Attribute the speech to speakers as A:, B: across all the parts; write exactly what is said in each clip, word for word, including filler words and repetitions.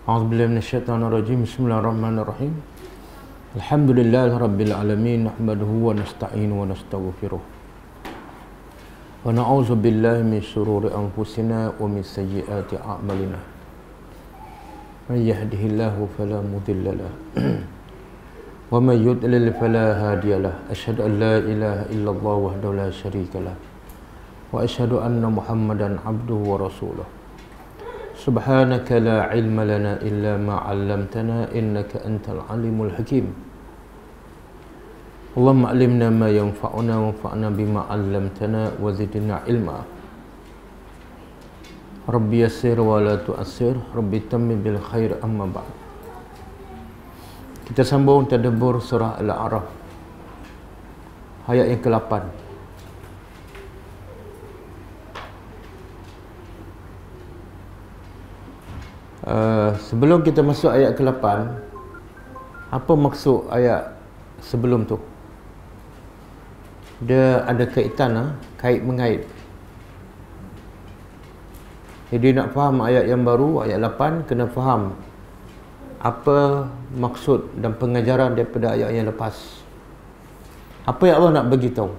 A: A'udzubillahi minasyaitonirrajim. Bismillahirrahmanirrahim. Alhamdulillahirabbil alamin, nahmaduhu wa nasta'inu wa nastaghfiruh. Wa na'udzu billahi min shururi anfusina wa min sayyiati a'malina. May yahdihillahu fala mudilla lahu wa may yudlil fala hadiya lahu. Asyhadu an la ilaha illallah wahdahu la syarika lahu wa asyhadu anna Muhammadan abduhu wa rasuluh. Subhanaka la ilma lana illa ma 'allamtana innaka antal alimul hakim. Allahumma 'allimna ma yanfa'una wanfa'na bima 'allamtana wa zidna ilma. Rabbi yassir wa la tu'assir, Rabbi tammim bil khair, amma ba'd. Kita sambung tadabbur surah Al-A'raf ayat yang ke lapan. Uh, sebelum kita masuk ayat ke lapan, apa maksud ayat sebelum tu? Dia ada kaitan, ha? Kait mengait. Jadi nak faham ayat yang baru, ayat lapan, kena faham apa maksud dan pengajaran daripada ayat yang lepas. Apa yang Allah nak beritahu?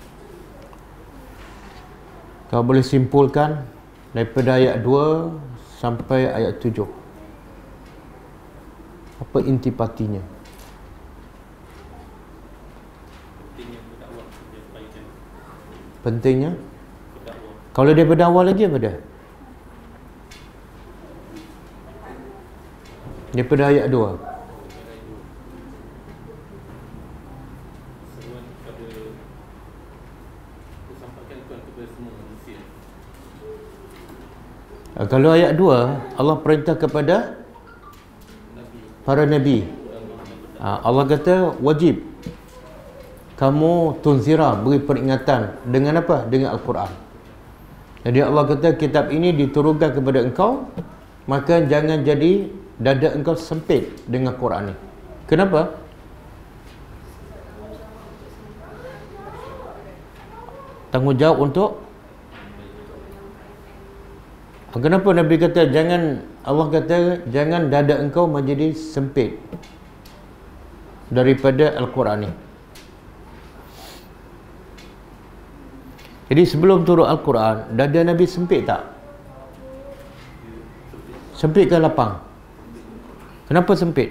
A: Kau boleh simpulkan daripada ayat dua sampai ayat tujuh. Apa intipatinya? Pentingnya? Kalau daripada awal lagi apa dia? Daripada ayat dua. Kalau ayat dua, Allah perintah kepada para Nabi. Allah kata wajib kamu tunzira, beri peringatan. Dengan apa? Dengan Al-Quran. Jadi Allah kata kitab ini diturunkan kepada engkau, maka jangan jadi dada engkau sempit dengan Quran ini. Kenapa? Tanggungjawab untuk, kenapa Nabi kata jangan, Allah kata jangan dada engkau menjadi sempit daripada Al-Quran ni. Jadi sebelum turun Al-Quran, dada Nabi sempit tak? Sempit ke lapang? Kenapa sempit?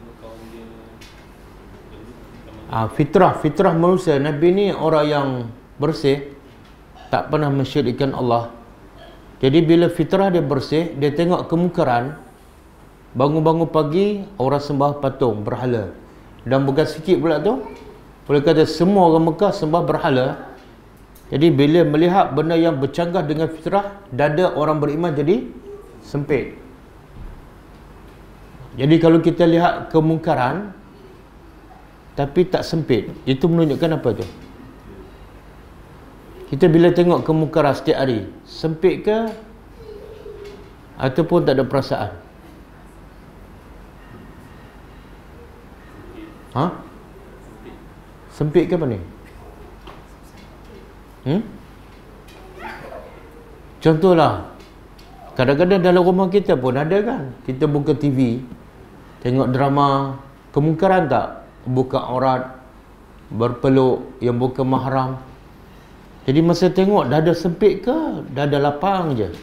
A: Ah, fitrah, fitrah manusia. Nabi ni orang yang bersih, tak pernah mensyirikkan Allah. Jadi bila fitrah dia bersih, dia tengok kemungkaran, bangun-bangun pagi orang sembah patung, berhala. Dan bukan sikit pula tu, boleh kata semua orang Mekah sembah berhala. Jadi bila melihat benda yang bercanggah dengan fitrah, dada orang beriman jadi sempit. Jadi kalau kita lihat kemungkaran tapi tak sempit, itu menunjukkan apa tu? Kita bila tengok kemungkaran setiap hari, sempit ke ataupun tak ada perasaan? Ha? Sempit ke apa ni? Hmm? Contohlah, kadang-kadang dalam rumah kita pun ada kan, kita buka T V, tengok drama kemungkaran tak? Buka aurat, berpeluk yang bukan mahram. Jadi masa tengok, dada sempit ke dada lapang je?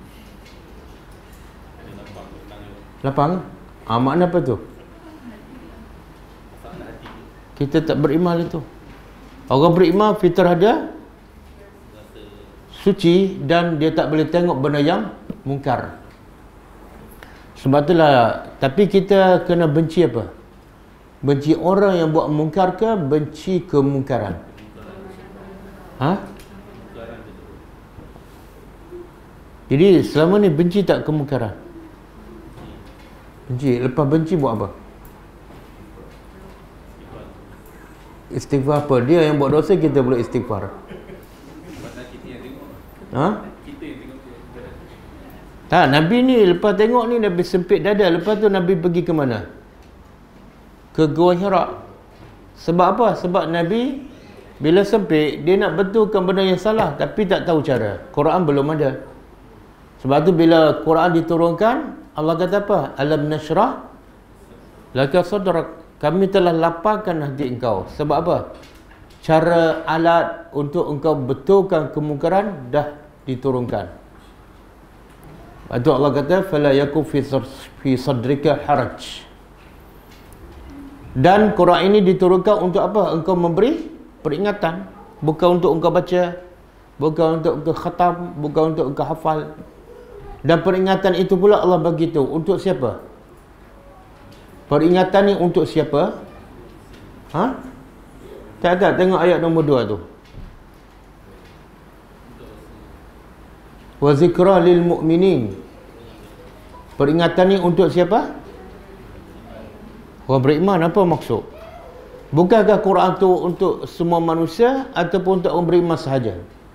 A: Lapang? Ah, makna apa tu? Kita tak beriman itu. Orang beriman fitrah dia suci dan dia tak boleh tengok benda yang mungkar. Sebab itulah, tapi kita kena benci apa? Benci orang yang buat mungkar ke benci kemungkaran? Ha? Jadi selama ni benci tak kemungkaran? Benci. Lepas benci buat apa? Istighfar apa? Dia yang buat dosa, kita boleh istighfar. Ha? Tak, Nabi ni lepas tengok ni Nabi sempit dada. Lepas tu Nabi pergi ke mana? Ke Gua Hira. Sebab apa? Sebab Nabi bila sempit, dia nak betulkan benda yang salah tapi tak tahu cara. Quran belum ada. Sebab tu bila Quran diturunkan, Allah kata apa? Alam nashrah laka sadrak. Kami telah lapangkan hati engkau. Sebab apa? Cara alat untuk engkau betulkan kemungkaran dah diturunkan. Lepas tu Allah kata fala yakun fi sadrika haraj. Dan Quran ini diturunkan untuk apa? Engkau memberi peringatan, bukan untuk engkau baca, bukan untuk engkau khatam, bukan untuk engkau hafal. Dan peringatan itu pula Allah bagi tahu untuk siapa? Peringatan ni untuk siapa? Ha? Tak ada, tengok ayat nombor dua tu. Wa zikra lil mu'minin. Peringatan ni untuk siapa? Orang beriman. Apa maksud? Bukankah Quran tu untuk semua manusia ataupun untuk orang beriman sahaja?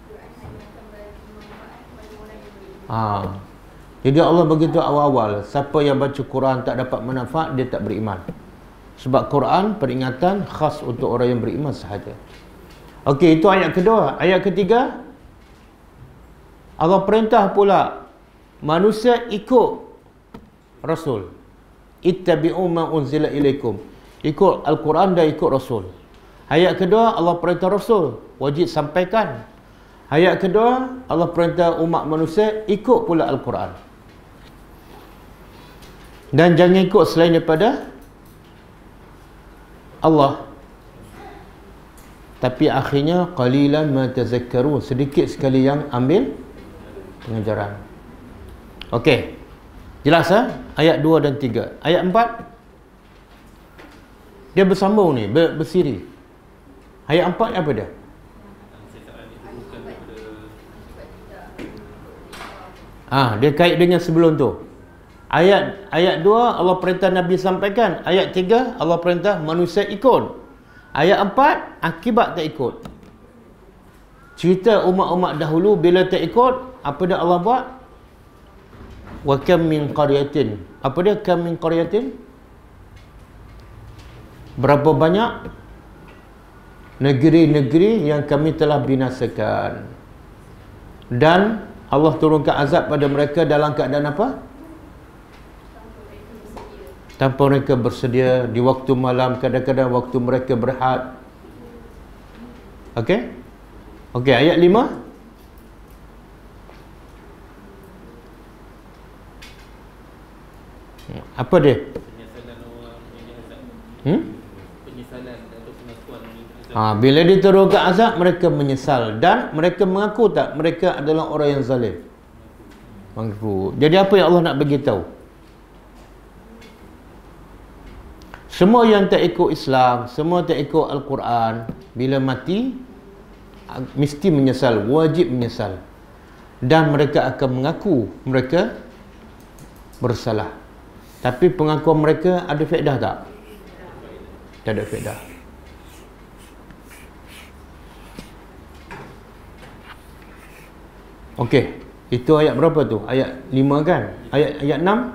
A: Ha. Jadi Allah begitu awal-awal, siapa yang baca Quran tak dapat manfaat, dia tak beriman. Sebab Quran peringatan khas untuk orang yang beriman sahaja. Okey, itu ayat kedua. Ayat ketiga, Allah perintah pula manusia ikut Rasul. Ittabi'u ma unzila ilaikum. Ikut Al-Quran dan ikut Rasul. Ayat kedua, Allah perintah Rasul, wajib sampaikan. Ayat kedua, Allah perintah umat manusia ikut pula Al-Quran. Dan jangan ikut selain daripada Allah. Tapi akhirnya qalilan ma tazakkarun, sedikit sekali yang ambil pengajaran. Okey. Jelas ha? Ayat dua dan tiga. Ayat empat dia bersambung ni, ber, bersiri. Ayat empat apa dia? Ah, dia kait dengan sebelum tu. Ayat ayat dua Allah perintah Nabi sampaikan. Ayat tiga Allah perintah manusia ikut. Ayat empat akibat tak ikut. Cerita umat-umat dahulu bila tak ikut, apa dah Allah buat? Wa kam min qaryatin. Apa dia kam min qaryatin? Berapa banyak negeri-negeri yang kami telah binasakan. Dan Allah turunkan azab pada mereka dalam keadaan apa? Tanpa mereka bersedia, di waktu malam, kadang-kadang waktu mereka berehat. Okey? Okey, ayat lima. Apa dia?
B: Penyesalan orang yang azab.
A: Hmm?
B: Penyesalan atau pengakuan azab.
A: Ha, bila diturunkan azab, mereka menyesal dan mereka mengaku tak mereka adalah orang yang zalim. Mengaku. Jadi apa yang Allah nak bagi tahu? Semua yang tak ikut Islam, semua tak ikut Al-Quran, bila mati mesti menyesal, wajib menyesal. Dan mereka akan mengaku mereka bersalah. Tapi pengakuan mereka ada faedah tak? Tak ada faedah. Okey, itu ayat berapa tu? Ayat lima kan? Ayat ayat enam.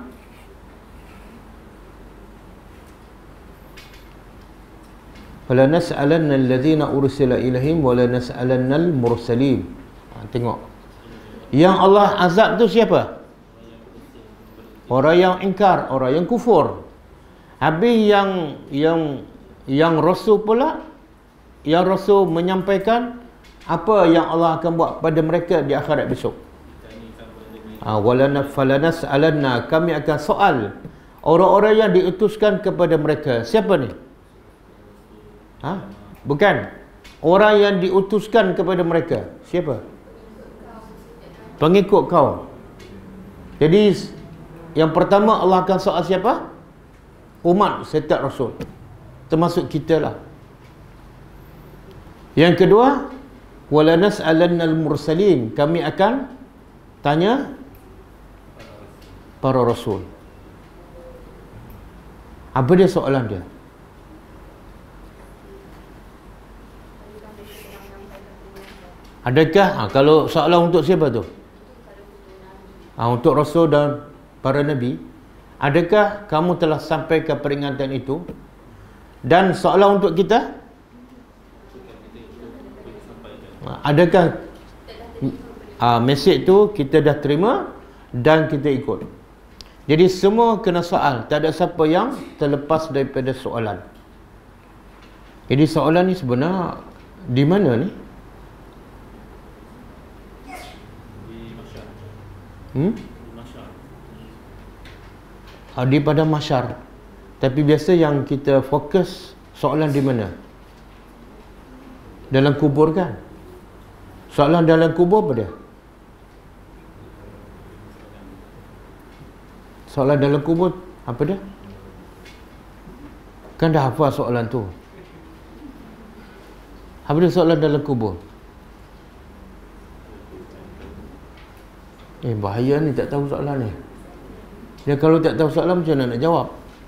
A: Fala nas'alanna alladhina ursila ilaihim wa la nas'alanna al-mursalin. Ha, tengok. Yang Allah azab tu siapa? Orang yang ingkar, orang yang kufur. Habis yang yang yang Rasul pula, yang Rasul menyampaikan apa yang Allah akan buat pada mereka di akhirat besok. Ha, walana falanas alanna, kami akan soal orang-orang yang diutuskan kepada mereka. Siapa ni? Ha? Bukan. Orang yang diutuskan kepada mereka. Siapa? Pengikut kau. Jadi yang pertama Allah akan soal siapa? Umat setiap Rasul, termasuk kita lah. Yang kedua, wala nas'alannal mursalin, kami akan tanya para Rasul. Apa dia soalan dia? Adakah ha, kalau soalan untuk siapa tu? Ha, untuk Rasul dan para Nabi, adakah kamu telah sampaikan peringatan itu? Dan soalan untuk kita, adakah ha, mesej tu kita dah terima dan kita ikut? Jadi semua kena soal. Tak ada siapa yang terlepas daripada soalan. Jadi soalan ni sebenarnya di mana ni?
B: Di masyar.
A: Hmm?
B: Di masyar.
A: Ah, di pada masyar. Tapi biasa yang kita fokus soalan di mana? Dalam kubur kan? Soalan dalam kubur apa dia? Soalan dalam kubur apa dia? Kan dah hafal soalan tu. Apa dia soalan dalam kubur? Eh, bahaya ni tak tahu soalan ni. Dia kalau tak tahu soalan macam mana nak jawab?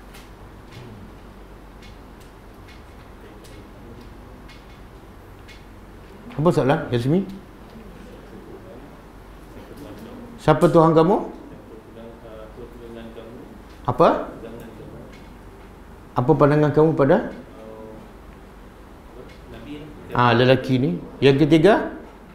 A: Apa soalan, Yasmi? Siapa Tuhan kamu? Apa? Apa pandangan kamu pada? Ah, lelaki ni. Yang ketiga?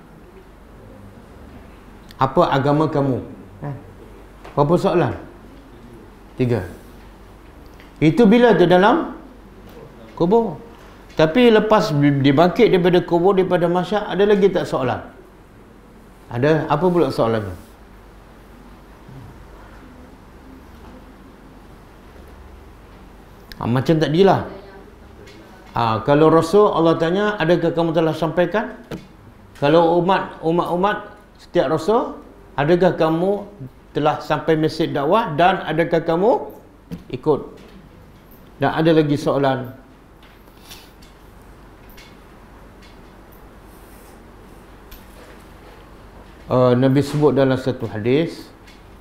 A: Apa agama kamu? Berapa soalan? Tiga. Itu bila tu dalam kubur. Tapi lepas dibangkit daripada kubur, daripada masyar, ada lagi tak soalan? Ada. Apa pula soalannya? Ha, macam tadilah. Ha, kalau Rasul Allah tanya, adakah kamu telah sampaikan? Kalau umat umat-umat setiap Rasul, adakah kamu telah sampai mesej dakwah dan adakah kamu ikut? Dan ada lagi soalan. Uh, Nabi sebut dalam satu hadis,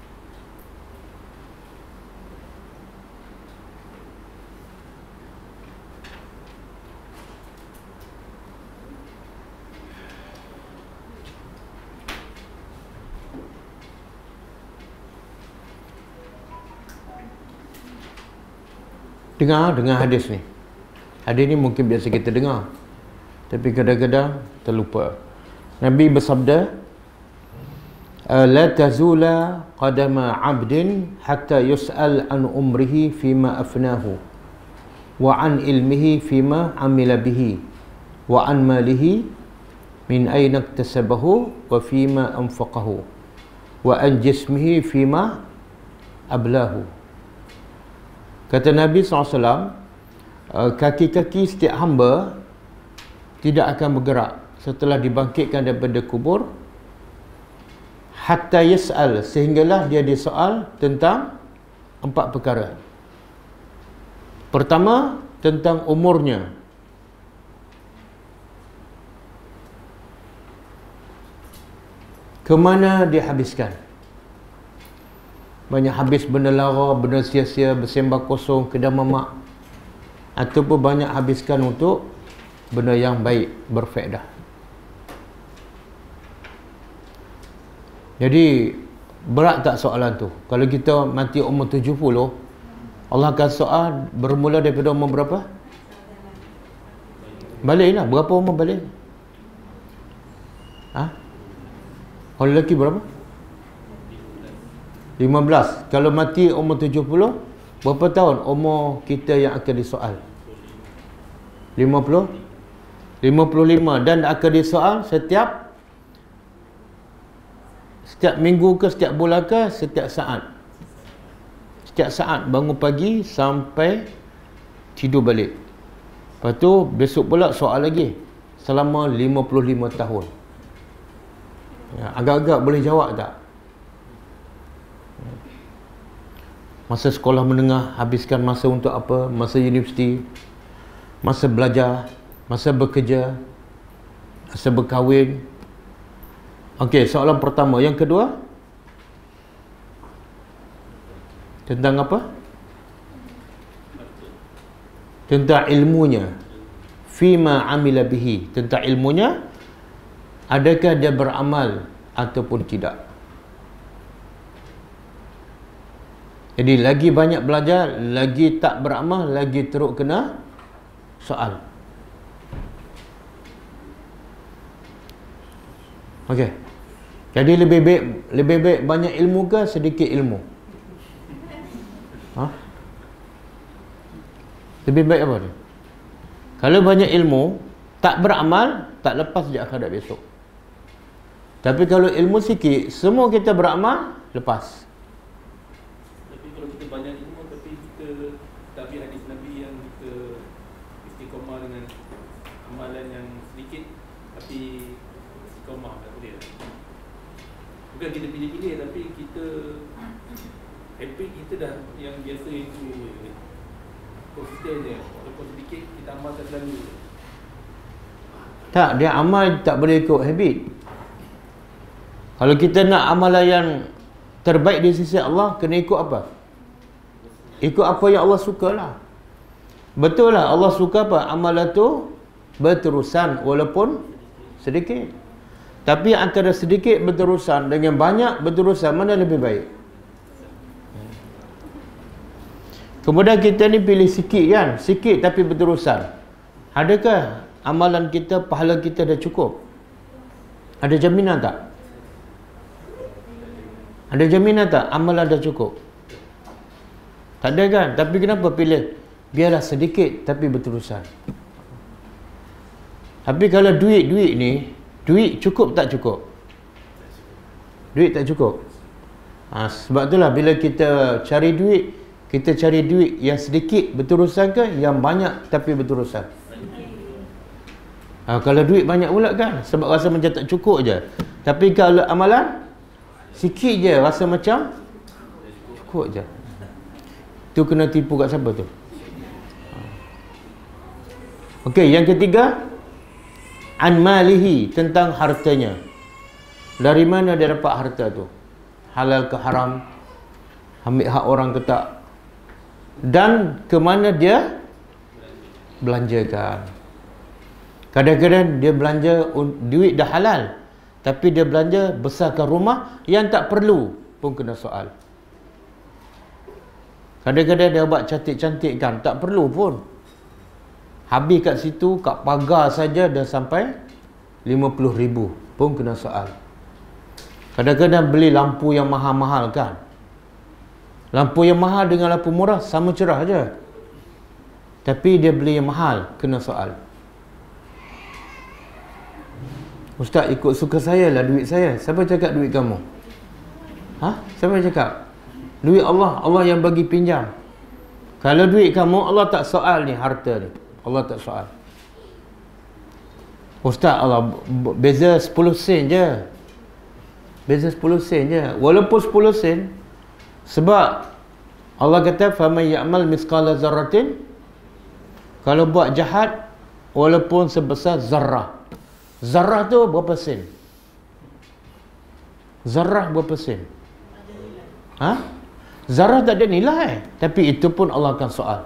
A: dengar dengar hadis ni. Hadis ni mungkin biasa kita dengar, tapi kadang-kadang terlupa. Nabi bersabda, la tazula qadama 'abdin hatta yus'al an umrihi fima afnahu wa an ilmihi fima amila bihi wa an malihi min ayna iktasabahu wa fima anfaqahu wa an jismihi fima ablahu. Kata Nabi sallallahu alaihi wasallam, kaki-kaki setiap hamba tidak akan bergerak setelah dibangkitkan daripada kubur hatta yas'al, sehinggalah dia disoal tentang empat perkara. Pertama, tentang umurnya. Kemana dia habiskan? Banyak habis benda lara, benda sia-sia, bersembah kosong, kedai mamak, ataupun banyak habiskan untuk benda yang baik, berfaedah. Jadi berat tak soalan tu? Kalau kita mati umur tujuh puluh, Allah akan soal bermula daripada umur berapa? Balik lah. Berapa umur balik? Ha? Orang lelaki berapa? lima belas. Kalau mati umur tujuh puluh, berapa tahun umur kita yang akan disoal? lima puluh? lima puluh lima. Dan akan disoal setiap setiap minggu ke, setiap bulan ke, setiap saat. Setiap saat bangun pagi sampai tidur balik. Lepas tu besok pula soal lagi selama lima puluh lima tahun. Ya, agak-agak boleh jawab tak? Masa sekolah menengah habiskan masa untuk apa? Masa universiti, masa belajar, masa bekerja, masa berkahwin. Okey, soalan pertama. Yang kedua, tentang apa? Tentang ilmunya. Fima amila bihi. Tentang ilmunya, adakah dia beramal ataupun tidak. Jadi lagi banyak belajar, lagi tak beramal, lagi teruk kena soal. Okey. Jadi lebih baik lebih baik banyak ilmu ke sedikit ilmu? Ha? Lebih baik apa tu? Kalau banyak ilmu, tak beramal, tak lepas sejak akhirat besok. Tapi kalau ilmu sikit, semua kita beramal, lepas.
B: Tapi kalau kita banyak ilmu, tapi kita tak ambil hadis Nabi yang kita istiqamah dengan amalan yang sedikit, tapi istiqamah, tak boleh. Bukan kita pilih-pilih, tapi kita habit kita dah yang biasa itu konsisten je. Walaupun sedikit, kita amalkan selalu.
A: Tak, dia amal tak boleh ikut habit. Kalau kita nak amalan yang terbaik di sisi Allah, kena ikut apa? Ikut apa yang Allah suka lah. Betul lah, Allah suka apa? Amalan tu berterusan walaupun sedikit. Tapi antara sedikit berterusan dengan banyak berterusan, mana lebih baik? Kemudian kita ni pilih sikit kan? Sikit tapi berterusan. Adakah amalan kita, pahala kita dah cukup? Ada jaminan tak? Ada jaminan tak amalan dah cukup? Tak ada kan? Tapi kenapa pilih biarlah sedikit tapi berterusan? Tapi kalau duit-duit ni, duit cukup tak cukup? Duit tak cukup. Ha, sebab itulah bila kita cari duit, kita cari duit yang sedikit berterusan ke yang banyak tapi berterusan? Ha, kalau duit banyak pula kan, sebab rasa macam tak cukup je. Tapi kalau amalan sikit je, rasa macam cukup je. Tu kena tipu kat siapa tu? Okey, yang ketiga, an malihi, tentang hartanya. Dari mana dia dapat harta tu? Halal ke haram? Ambil hak orang ke tak? Dan ke mana dia belanjakan? Kadang-kadang dia belanja duit dah halal, tapi dia belanja besarkan rumah yang tak perlu pun kena soal. Kadang-kadang dia buat cantik-cantikkan, tak perlu pun. Habis kat situ, kat pagar saja dah sampai lima puluh ribu pun kena soal. Kadang-kadang beli lampu yang mahal-mahal kan. Lampu yang mahal dengan lampu murah sama cerah je. Tapi dia beli yang mahal, kena soal. Ustaz, ikut suka saya lah duit saya. Siapa cakap duit kamu? Ha? Siapa cakap? Duit Allah, Allah yang bagi pinjam. Kalau duit kamu, Allah tak soal ni harta ni. Allah tak soal. Ustaz, Allah beza sepuluh sen je. Beza sepuluh sen je. Walaupun sepuluh sen, sebab Allah kata faman ya'mal misqala zarratin, kalau buat jahat walaupun sebesar zarrah. Zarrah tu berapa sen? Zarrah berapa sen? Ha? Zarrah tak ada nilai, tapi itu pun Allah akan soal.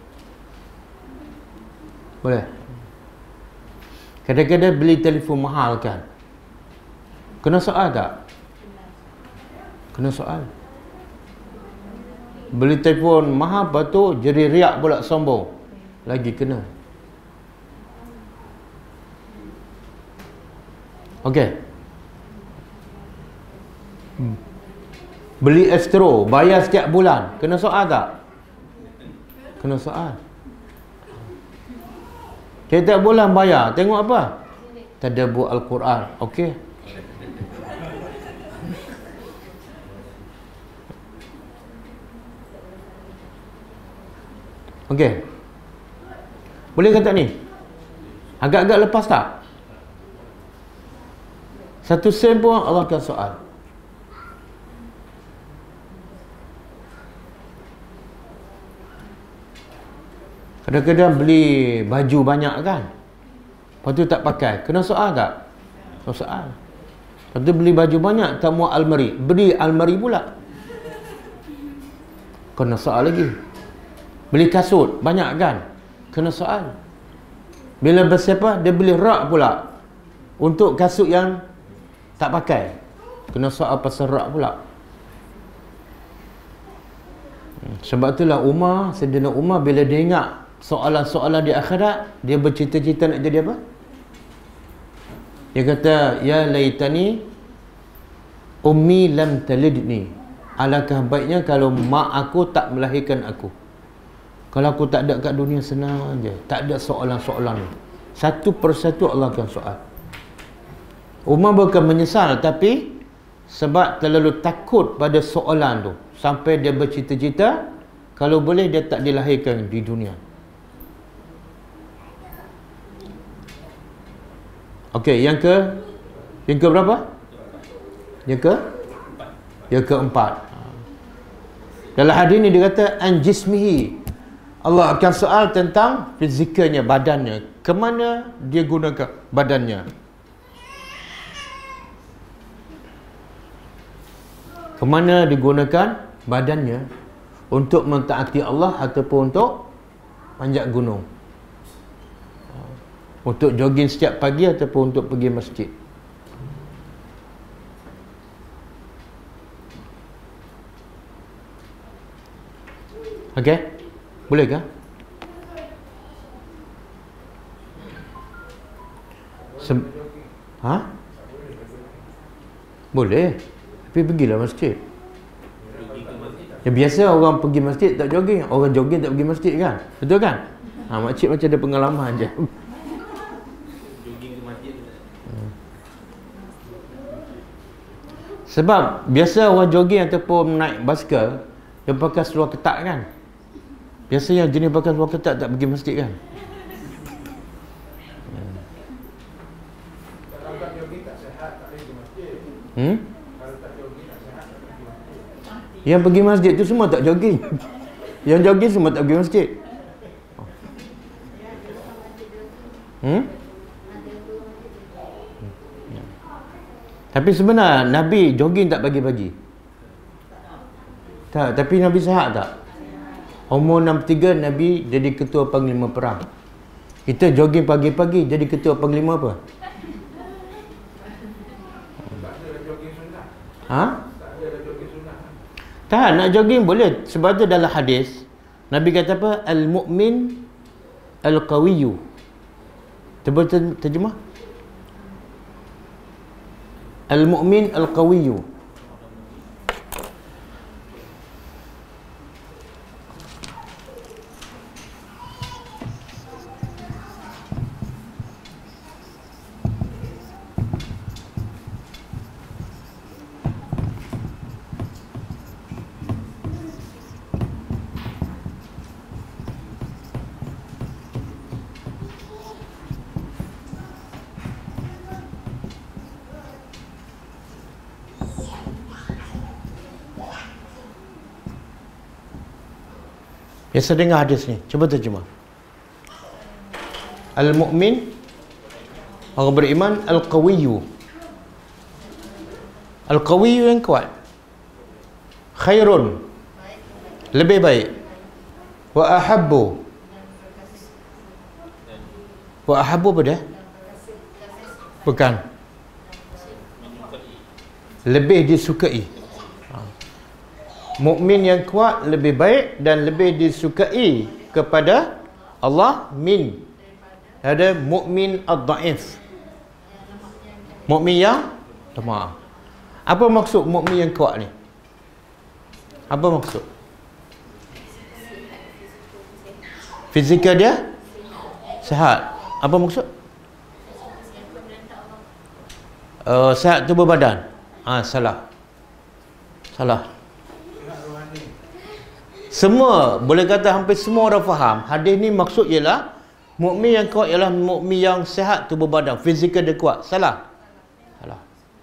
A: Boleh? Kadang-kadang beli telefon mahal kan, kena soal tak? Kena soal. Beli telefon mahal, lepas tu jadi riak pula, sombong, lagi kena. Okey. Hmm. Beli Astro, bayar setiap bulan, kena soal tak? Kena soal. Setiap bulan bayar, tengok apa? Tadabbur Al-Quran. Okey. Okey. Boleh kata ni? Agak-agak lepas tak? Satu sen pun Allah akan soal. Kadang-kadang beli baju banyak kan, lepas tu tak pakai, kena soal tak? Kena soal. Lepas tu beli baju banyak, tak muat almari, beli almari pula, kena soal lagi. Beli kasut banyak kan, kena soal. Bila bersiapa, dia beli rak pula untuk kasut yang tak pakai, kena soal pasal rak pula. Sebab itulah Umar, Sayyidina Umar, bila dia ingat soalan-soalan di akhirat, dia bercita-cita nak jadi apa? Dia kata, ya laitani ummi lam talidni alangkah baiknya kalau mak aku tak melahirkan aku. Kalau aku tak ada kat dunia, senang je, tak ada soalan-soalan. Satu persatu Allah akan soal. Umar bukan menyesal, tapi sebab terlalu takut pada soalan tu, sampai dia bercita-cita kalau boleh dia tak dilahirkan di dunia. Okey, yang ke yang ke berapa? Yang ke yang keempat. Dalam hadis ni dia kata an jismihi. Allah akan soal tentang fizikalnya, badannya. Kemana dia gunakan badannya? Kemana digunakan badannya? Untuk mentaati Allah ataupun untuk panjat gunung? Untuk jogging setiap pagi ataupun untuk pergi masjid? Okey? Boleh ke? Sem- ha? Boleh. Tapi pergilah masjid. Ya, biasa orang pergi masjid tak jogging, orang jogging tak pergi masjid kan? Betul kan? Ha, makcik macam ada pengalaman je.
B: Jogging ke masjid.
A: Hmm. Sebab biasa orang jogging ataupun naik basikal, dia pakai seluar ketat kan? Biasa yang jenis pakai seluar ketat tak pergi masjid kan? Hmm.
C: Kalau tak jogging tak sihat, tak pergi masjid.
A: Hmm?
C: Kalau tak jogging tak sihat, tak pergi masjid.
A: Yang pergi masjid tu semua tak jogging. Yang jogging semua tak pergi masjid. Hmm? Tapi sebenarnya Nabi jogging tak pagi-pagi? Tak, tapi Nabi sihat tak? Umur enam puluh tiga Nabi jadi ketua panglima perang. Kita jogging pagi-pagi jadi ketua panglima apa? Ha? Tak, nak jogging boleh. Sebab tu dalam hadis Nabi kata apa? Al-mu'min al-qawiyyu. Cuba terjemah. Al-mu'min al-qawiyyu. Biasa dengar hadis ni. Cuba terjemah. Al-mu'min, orang beriman, al-qawiyyu. Al-qawiyyu yang kuat. Khairun, lebih baik. Wa ahabbu. Wa ahabbu apa dia? Bukan. Lebih disukai. Mukmin yang kuat lebih baik dan lebih disukai kepada Allah min ada mukmin ad-dhaif. Mukmin yang lemah. Apa maksud mukmin yang kuat ni? Apa maksud? Fizikal dia sihat. Apa maksud? Uh, sihat tubuh badan. Ah, salah. Salah. Semua, boleh kata hampir semua orang faham. Hadis ni maksud ialah mukmin yang kuat ialah mukmin yang sihat tubuh badan, fizikal dia kuat. Salah. Salah.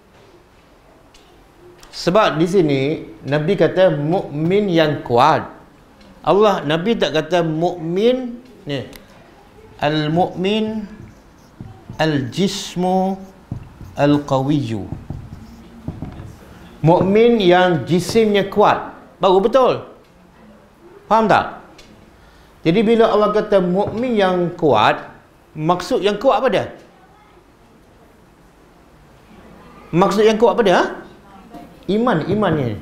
A: Sebab di sini Nabi kata mukmin yang kuat. Allah Nabi tak kata mukmin ni. Al-mukmin al-jismu al-qawiyyu. Mukmin yang jisimnya kuat. Baru betul. Faham tak? Jadi bila Allah kata mukmin yang kuat, maksud yang kuat apa dia? Maksud yang kuat apa dia? Iman, imannya.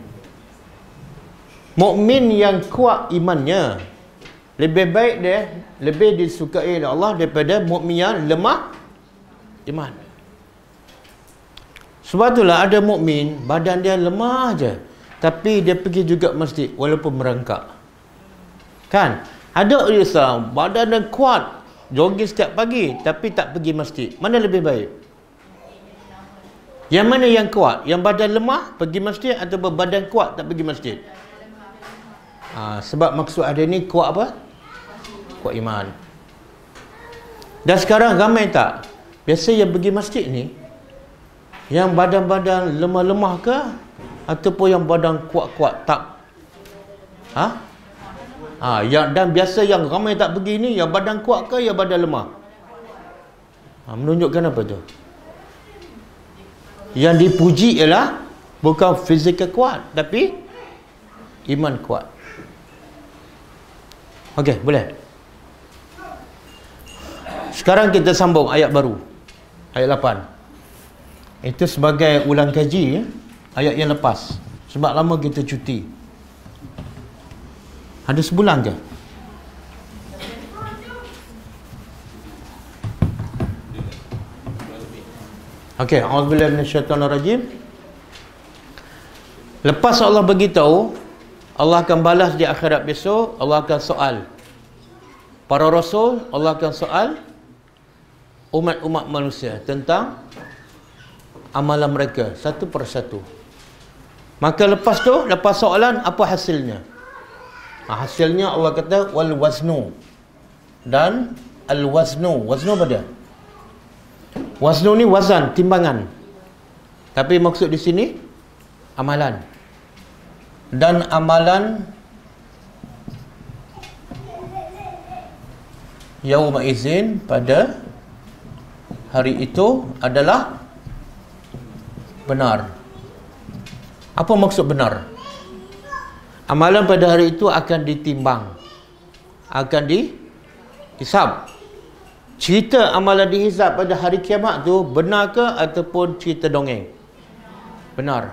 A: Mukmin yang kuat imannya lebih baik dia, lebih disukai oleh Allah daripada mukmin yang lemah iman. Sebab itulah ada mukmin badan dia lemah aja. tapi dia pergi juga masjid walaupun merangkak. Kan? Ada Islam, badan dia kuat, jogging setiap pagi tapi tak pergi masjid. Mana lebih baik? Yang mana yang kuat? Yang badan lemah pergi masjid atau berbadan kuat tak pergi masjid? Ha, sebab maksud ada ni kuat apa? Kuat iman. Dan sekarang ramai tak? Biasa yang pergi masjid ni yang badan-badan lemah-lemah ke ataupun yang badan kuat-kuat tak? Ha? Ha, yang, dan biasa yang ramai tak pergi ni yang badan kuat ke yang badan lemah? Ha, menunjukkan apa tu? Yang dipuji ialah bukan fizikal kuat tapi iman kuat. Okey, boleh. Sekarang kita sambung ayat baru. Ayat lapan. Itu sebagai ulang kaji ayat yang lepas. Sebab lama kita cuti. Ada sebulan ke? Okey, auzubillahi minasyaitonirrajim. Lepas Allah beritahu, Allah akan balas di akhirat besok, Allah akan soal para rasul, Allah akan soal umat-umat manusia tentang amalan mereka satu persatu. Maka lepas tu, lepas soalan, apa hasilnya? Ha, hasilnya Allah kata wal waznu dan al waznu. Waznu apa dia? Waznu ni wazan, timbangan. Tapi maksud di sini amalan. Dan amalan yauma izin, pada hari itu adalah benar. Apa maksud benar? Amalan pada hari itu akan ditimbang, akan dihisab. Cerita amalan dihisab pada hari kiamat tu benar ke ataupun cerita dongeng? Benar.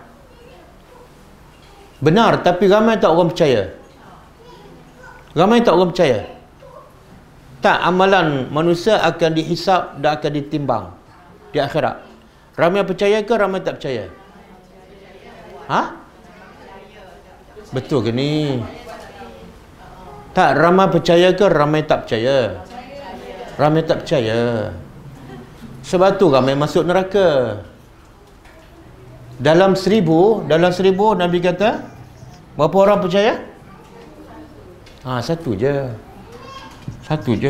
A: Benar, tapi ramai tak orang percaya? Ramai tak orang percaya? Tak, amalan manusia akan dihisab dan akan ditimbang di akhirat. Ramai percaya ke ramai tak percaya? Ha? Betul ke ni? Tak, ramai percaya ke ramai tak percaya? Ramai tak percaya. Sebab tu ramai masuk neraka. Dalam seribu, dalam seribu Nabi kata berapa orang percaya? Ha, satu je. Satu je.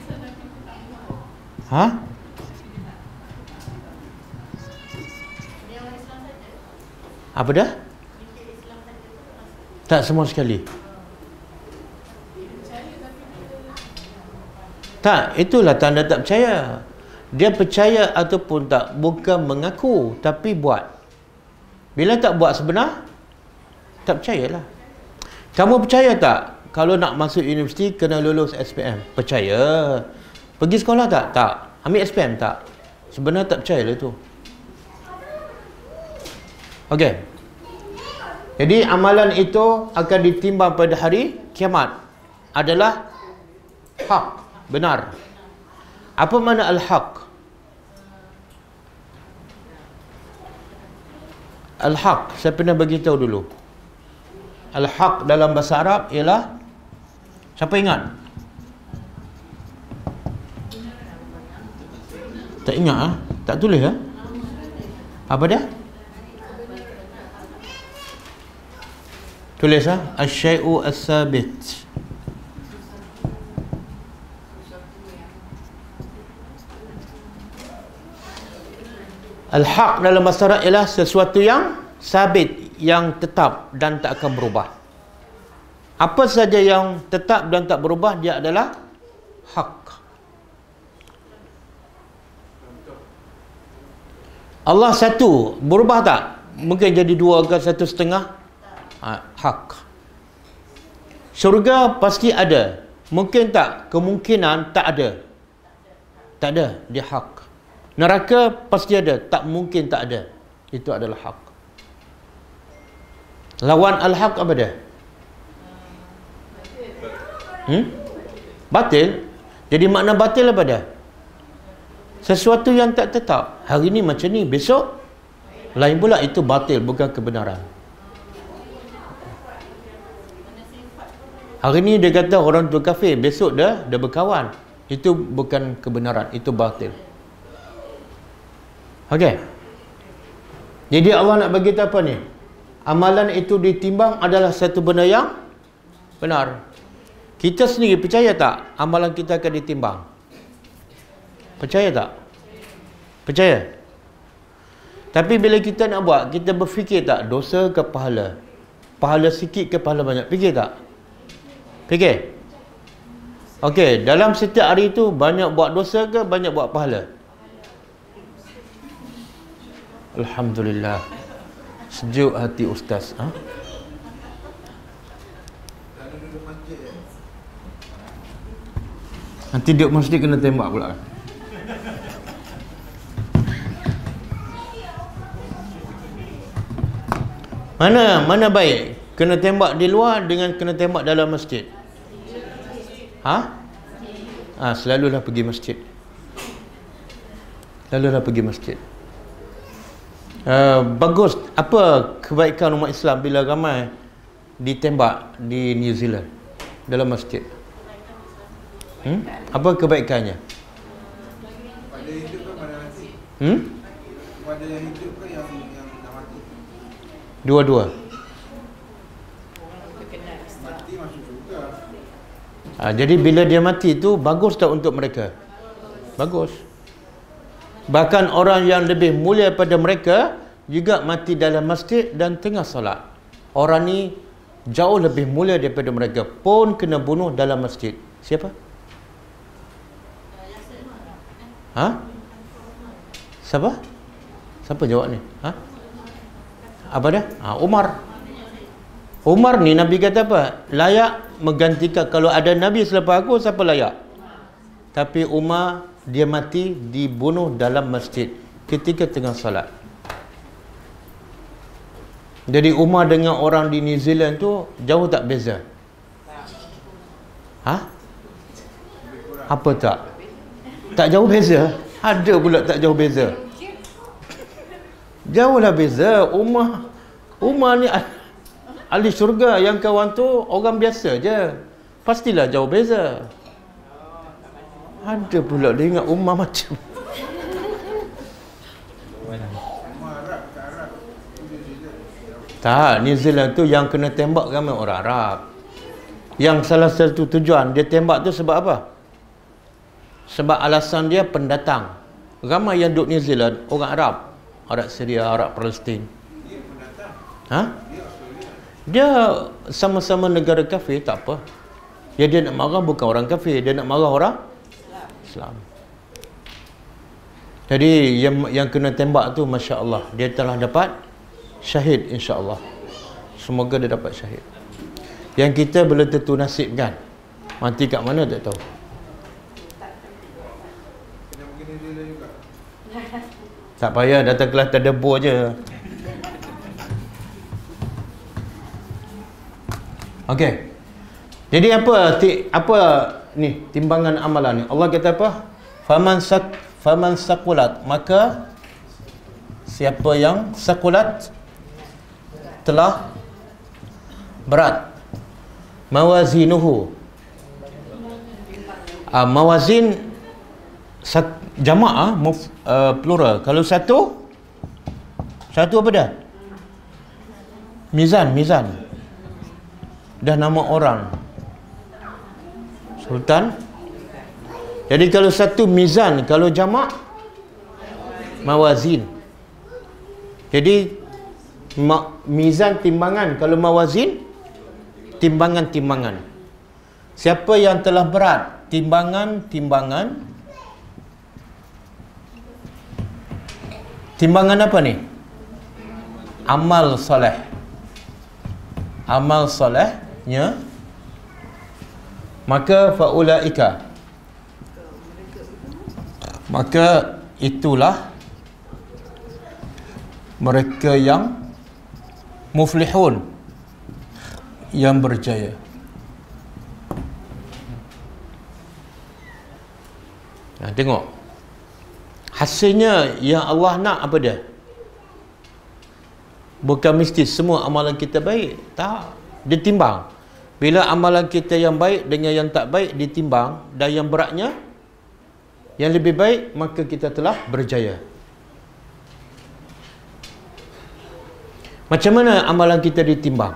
A: Ha? Apa dah? Tak semua sekali. Tak, itulah tanda tak percaya. Dia percaya ataupun tak, bukan mengaku, tapi buat. Bila tak buat sebenar, tak percayalah. Kamu percaya tak? Kalau nak masuk universiti, kena lulus S P M. Percaya. Pergi sekolah tak? Tak. Ambil S P M tak? Sebenarnya tak percayalah tu. Okey. Jadi amalan itu akan ditimbang pada hari kiamat. Adalah hak. Benar. Apa makna al-haq? Al-haq, saya pernah beritahu dulu. Al-haq dalam bahasa Arab ialah, siapa ingat? Tak ingat ah? Tak tulis ah? Apa dia? Tulis ah, asy-syai'u as-sabit. Al-haq dalam bahasa Arab ialah sesuatu yang sabit, yang tetap dan tak akan berubah. Apa saja yang tetap dan tak berubah, dia adalah hak. Allah satu, berubah tak? Mungkin jadi dua ke satu setengah? Ha, hak. Syurga pasti ada. Mungkin tak? Kemungkinan tak ada. Tak ada, dia hak. Neraka pasti ada, tak mungkin tak ada. Itu adalah hak. Lawan al-haq apa dia? Hmm? Batil. Jadi makna batil apa dia? Sesuatu yang tak tetap. Hari ni macam ni, besok lain pula, itu batil, bukan kebenaran. Hari ni dia kata orang tu kafir, besok dah dah berkawan. Itu bukan kebenaran, itu batil. Okey. Jadi Allah nak bagi kita apa ni? Amalan itu ditimbang adalah satu benda yang benar. Kita sendiri percaya tak amalan kita akan ditimbang? Percaya tak? Percaya? Tapi bila kita nak buat, kita berfikir tak dosa ke pahala? Pahala sikit ke pahala banyak? Fikir tak? Fikir? Okey, dalam setiap hari itu banyak buat dosa ke banyak buat pahala? Alhamdulillah. Sejuk hati ustaz. Ha? Nanti duduk masjid kena tembak pula. Mana mana baik? Kena tembak di luar dengan kena tembak dalam masjid? Ha? Ah, ha, selalulah pergi masjid. Selalulah pergi masjid. Uh, bagus. Apa kebaikan umat Islam bila ramai ditembak di New Zealand dalam masjid? Hmm? Apa kebaikannya?
C: Pada hidup ke pada mati?
A: Hmm?
C: Pada yang hidup ke yang yang dah mati?
A: Dua-dua.
C: Mati masuk surga.
A: Ha, jadi bila dia mati tu bagus tak untuk mereka? Bagus. Bahkan orang yang lebih mulia pada mereka juga mati dalam masjid dan tengah solat. Orang ni jauh lebih mulia daripada mereka pun kena bunuh dalam masjid. Siapa? Ha? Siapa? Siapa jawab ni? Ha? Apa dia? Ha, Umar. Umar ni Nabi kata apa? Layak menggantikan. Kalau ada Nabi selepas aku, siapa layak? Tapi Umar, dia mati dibunuh dalam masjid ketika tengah salat. Jadi Umar dengan orang di New Zealand tu jauh tak beza? Ha? Apa tak? Tak jauh beza? Ada pula tak jauh beza. Jauhlah beza. Umar Umar ni ahli syurga, yang kawan tu orang biasa je. Pastilah jauh beza. Ada pula dia ingat Umar macam tak, New Zealand tu yang kena tembak ramai orang Arab. Yang salah satu tujuan dia tembak tu sebab apa? Sebab alasan dia pendatang. Ramai yang duduk New Zealand orang Arab, Arab Syria, Arab Palestin. Ha? Dia sama-sama negara kafir, tak apa. Ya, dia nak marah bukan orang kafir, dia nak marah orang Islam. Jadi yang yang kena tembak tu masya-Allah dia telah dapat syahid, insya-Allah. Semoga dia dapat syahid. Yang kita belum tentu nasib kan. Mati kat mana tak tahu.
C: Kena pergi New Zealand juga.
A: Tak payah datang kelas tadabbur je. Okey. Jadi apa apa ni timbangan amalan ni? Allah kata apa? Faman sak faman saqulat, maka siapa yang saqulat telah berat mawazinuhu. Uh, mawazin sak, jamaah uh, plural. Kalau satu satu apa dah? Mizan, mizan. Dah nama orang. Sultan. Jadi kalau satu mizan, kalau jamak mawazin. Jadi ma, mizan timbangan, kalau mawazin timbangan-timbangan. Siapa yang telah berat timbangan-timbangan. Timbangan apa ni? Amal soleh. Amal solehnya, maka faulaika, maka itulah mereka yang muflihun, yang berjaya. Nah, tengok hasilnya yang Allah nak apa dia? Bukan mesti semua amalan kita baik. Tak. Dia timbang. Bila amalan kita yang baik dengan yang tak baik ditimbang, dan yang beratnya yang lebih baik, maka kita telah berjaya. Macam mana amalan kita ditimbang?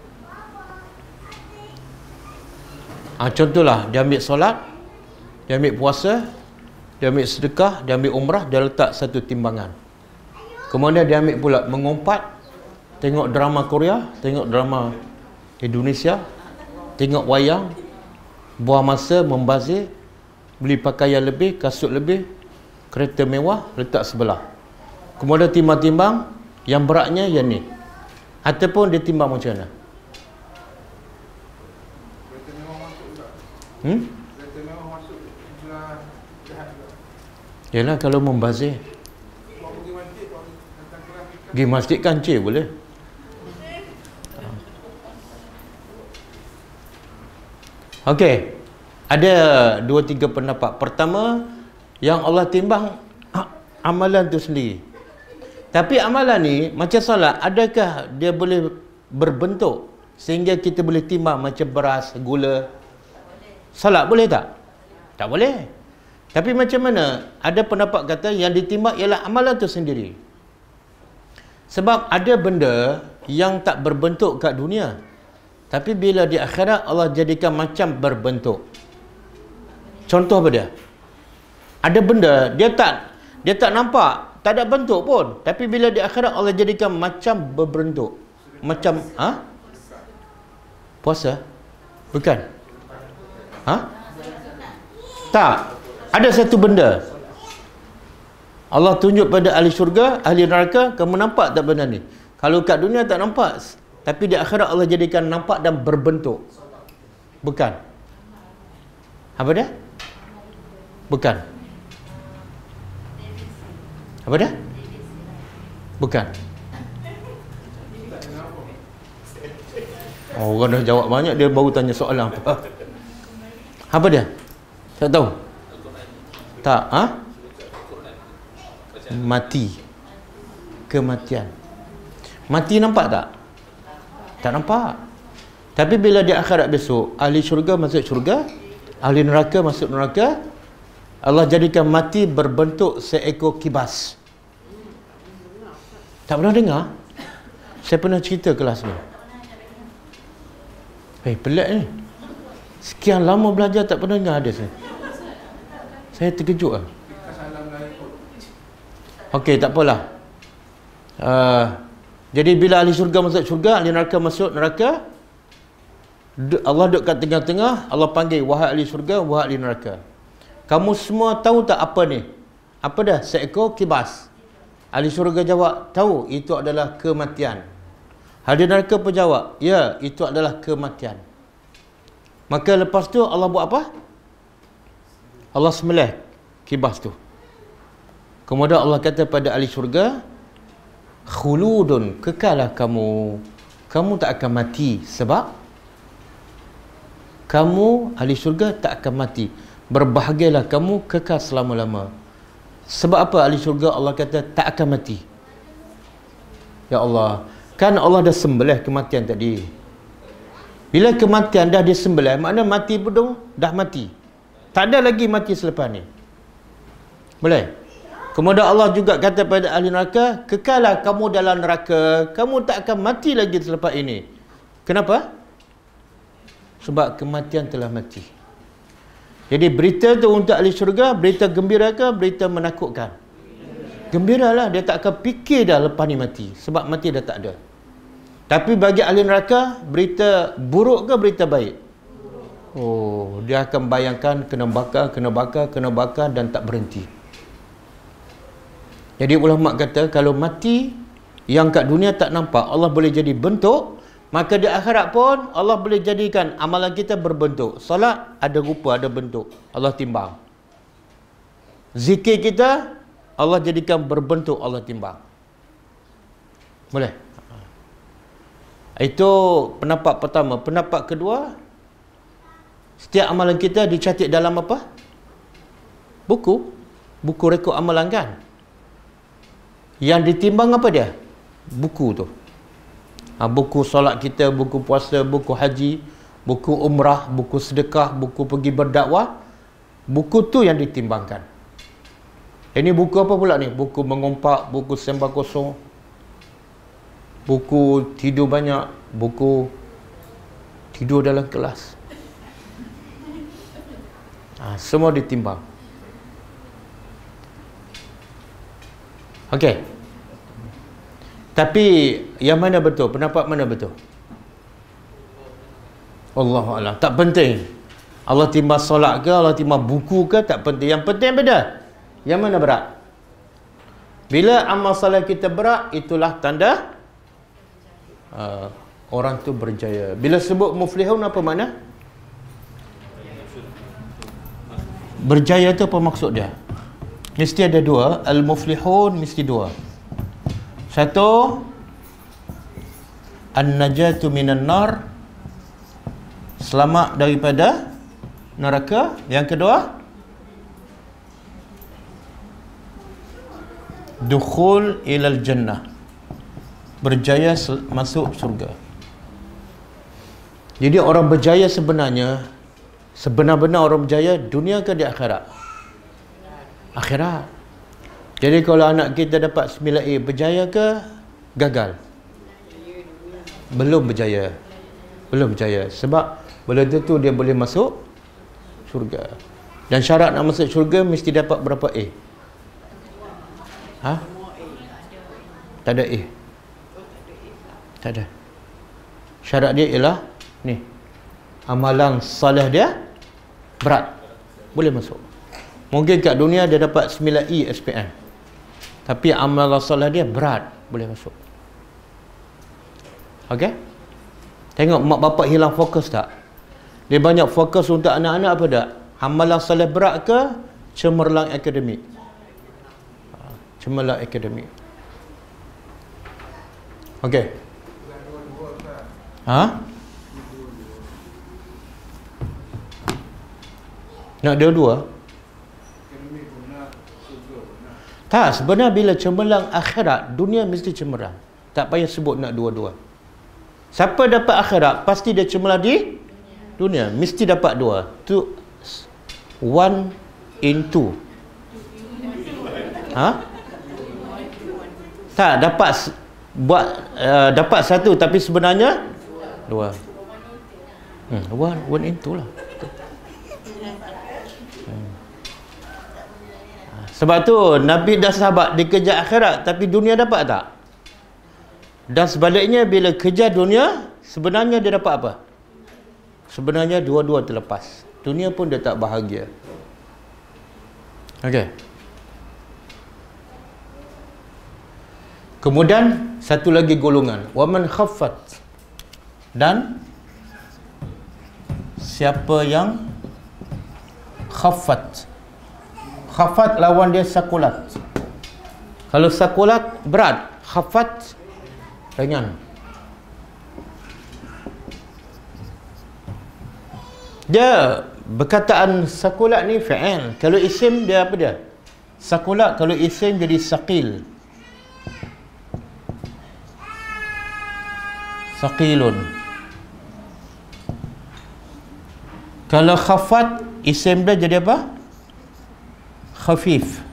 A: Ha, contohlah, dia ambil solat, dia ambil puasa, dia ambil sedekah, dia ambil umrah, dia letak satu timbangan. Kemudian dia ambil pula mengumpat, tengok drama Korea, tengok drama Indonesia, tengok wayang, buang masa, membazir, beli pakaian lebih, kasut lebih, kereta mewah, letak sebelah. Kemudian timbang-timbang, yang beratnya yang ni. Ataupun dia timbang macam mana?
C: Kereta mewah masuk juga.
A: Hmm?
C: Kereta mewah masuk juga jahat juga.
A: Yalah, kalau membazir.
C: Kalau pergi masjid, kalau datang kelas kita.
A: Pergi masjid kancil boleh. Okey. Ada dua tiga pendapat. Pertama, yang Allah timbang amalan tu sendiri. Tapi amalan ni macam solat, adakah dia boleh berbentuk sehingga kita boleh timbang macam beras, gula? Solat boleh tak? Tak boleh. Tapi macam mana? Ada pendapat kata yang ditimbang ialah amalan tu sendiri. Sebab ada benda yang tak berbentuk kat dunia, tapi bila di akhirat Allah jadikan macam berbentuk. Contoh apa dia? Ada benda dia tak dia tak nampak, tak ada bentuk pun, tapi bila di akhirat Allah jadikan macam berbentuk. Macam ha? Puasa? Bukan. Ha? Tak. Ada satu benda Allah tunjuk pada ahli syurga, ahli neraka, kamu nampak tak benda ni? Kalau kat dunia tak nampak, tapi di akhirat Allah jadikan nampak dan berbentuk. Bukan. Apa dia? Bukan. Apa dia? Bukan. Oh, orang dah jawab banyak, dia baru tanya soalan apa? Apa dia? Tak tahu. Tak, ha? Mati. Kematian. Mati nampak tak? Tak nampak. Tapi bila di akhirat besok, ahli syurga masuk syurga, ahli neraka masuk neraka, Allah jadikan mati berbentuk seekor kibas. Tak pernah dengar? Saya pernah cerita kelas ni. Eh, pelik ni. Sekian lama belajar tak pernah dengar ada saya. Saya terkejut lah. Okey, tak apalah. Uh, jadi bila ahli syurga masuk syurga, ahli neraka masuk neraka, Allah duduk kat tengah-tengah, Allah panggil, wahai ahli syurga, wahai ahli neraka. Kamu semua tahu tak apa ni? Apa dah? Seekor kibas. Ahli syurga jawab, tahu, itu adalah kematian. Ahli neraka pun jawab, ya, itu adalah kematian. Maka lepas tu Allah buat apa? Allah sembelih kibas tu. Kemudian Allah kata pada ahli syurga, khuludun, kekalah kamu. Kamu tak akan mati. Sebab kamu, ahli syurga, tak akan mati. Berbahagialah kamu kekal selama-lama. Sebab apa ahli syurga Allah kata tak akan mati? Ya Allah, kan Allah dah sembelih kematian tadi. Bila kematian dah disembelih, makna mati pun dah mati. Tak ada lagi mati selepas ni. Boleh? Kemudian Allah juga kata pada ahli neraka, kekallah kamu dalam neraka, kamu tak akan mati lagi selepas ini. Kenapa? Sebab kematian telah mati. Jadi berita tu untuk ahli syurga, berita gembira ke, berita menakutkan? Gembiralah, dia tak akan fikir dah lepas ni mati. Sebab mati dah tak ada. Tapi bagi ahli neraka, berita buruk ke berita baik? Oh, dia akan bayangkan kena bakar, kena bakar, kena bakar dan tak berhenti. Jadi ulama kata, kalau mati yang kat dunia tak nampak, Allah boleh jadi bentuk, maka di akhirat pun Allah boleh jadikan amalan kita berbentuk. Salat ada rupa, ada bentuk, Allah timbang. Zikir kita Allah jadikan berbentuk, Allah timbang. Boleh? Itu pendapat pertama. Pendapat kedua, setiap amalan kita dicatat dalam apa? Buku. Buku rekod amalan kan? Yang ditimbang apa dia? Buku tu. Ha, buku solat kita, buku puasa, buku haji, buku umrah, buku sedekah, buku pergi berdakwah, buku tu yang ditimbangkan. Ini buku apa pula ni? Buku mengumpat, buku sembah kosong, buku tidur banyak, buku tidur dalam kelas. Ha, semua ditimbang. Okey. Tapi yang mana betul? Pendapat mana betul? Allahu a'lam. Tak penting. Allah timbang solat ke, Allah timbang buku ke, tak penting. Yang penting beda. Yang mana berat? Bila amal solat kita berat, itulah tanda uh, orang tu berjaya. Bila sebut muflihun, apa makna? Berjaya tu apa maksud dia? Mesti ada dua. Al-muflihun mesti dua. Satu, an-najatu minan nar, selamat daripada neraka. Yang kedua, dukhul ilal jannah, berjaya masuk surga. Jadi orang berjaya sebenarnya, sebenar-benar orang berjaya dunia ke di akhirat? Akhirat. Jadi kalau anak kita dapat sembilan A, berjaya ke gagal? Belum berjaya. Belum berjaya. Sebab bila tu dia boleh masuk syurga. Dan syarat nak masuk syurga mesti dapat berapa A? Ha? Tak ada A. Tak ada. Syarat dia ialah ni, amalan soleh dia berat, boleh masuk. Mungkin kat dunia dia dapat sembilan E S P M, tapi amalan soleh dia berat, boleh masuk. Okey? Tengok mak bapak hilang fokus tak? Dia banyak fokus untuk anak-anak apa tak? Amalan soleh berat ke cemerlang akademik? Cemerlang akademik. Okey. Ha? Nak dua-dua? Tak, sebenarnya bila cemerlang akhirat, dunia mesti cemerlang. Tak payah sebut nak dua-dua. Siapa dapat akhirat, pasti dia cemerlang di dunia. Mesti dapat dua. Tu one in two. Ha? Tak, dapat buat uh, dapat satu tapi sebenarnya dua. Hmm, one one in two lah. Hmm. Sebab tu Nabi dan sahabat dikejar akhirat tapi dunia dapat tak? Dan sebaliknya bila kejar dunia, sebenarnya dia dapat apa? Sebenarnya dua-dua terlepas. Dunia pun dia tak bahagia. Okey. Kemudian satu lagi golongan, waman khaffat, dan siapa yang khaffat. Khaffat lawan dia sakulat. Kalau sakulat berat, khaffat ringan. Dia berkataan sakulat ni fi'il. Kalau isim dia apa dia? Sakulat. Kalau isim jadi saqil. Saqilun. Kalau khafat, isim dia jadi apa? Khafif.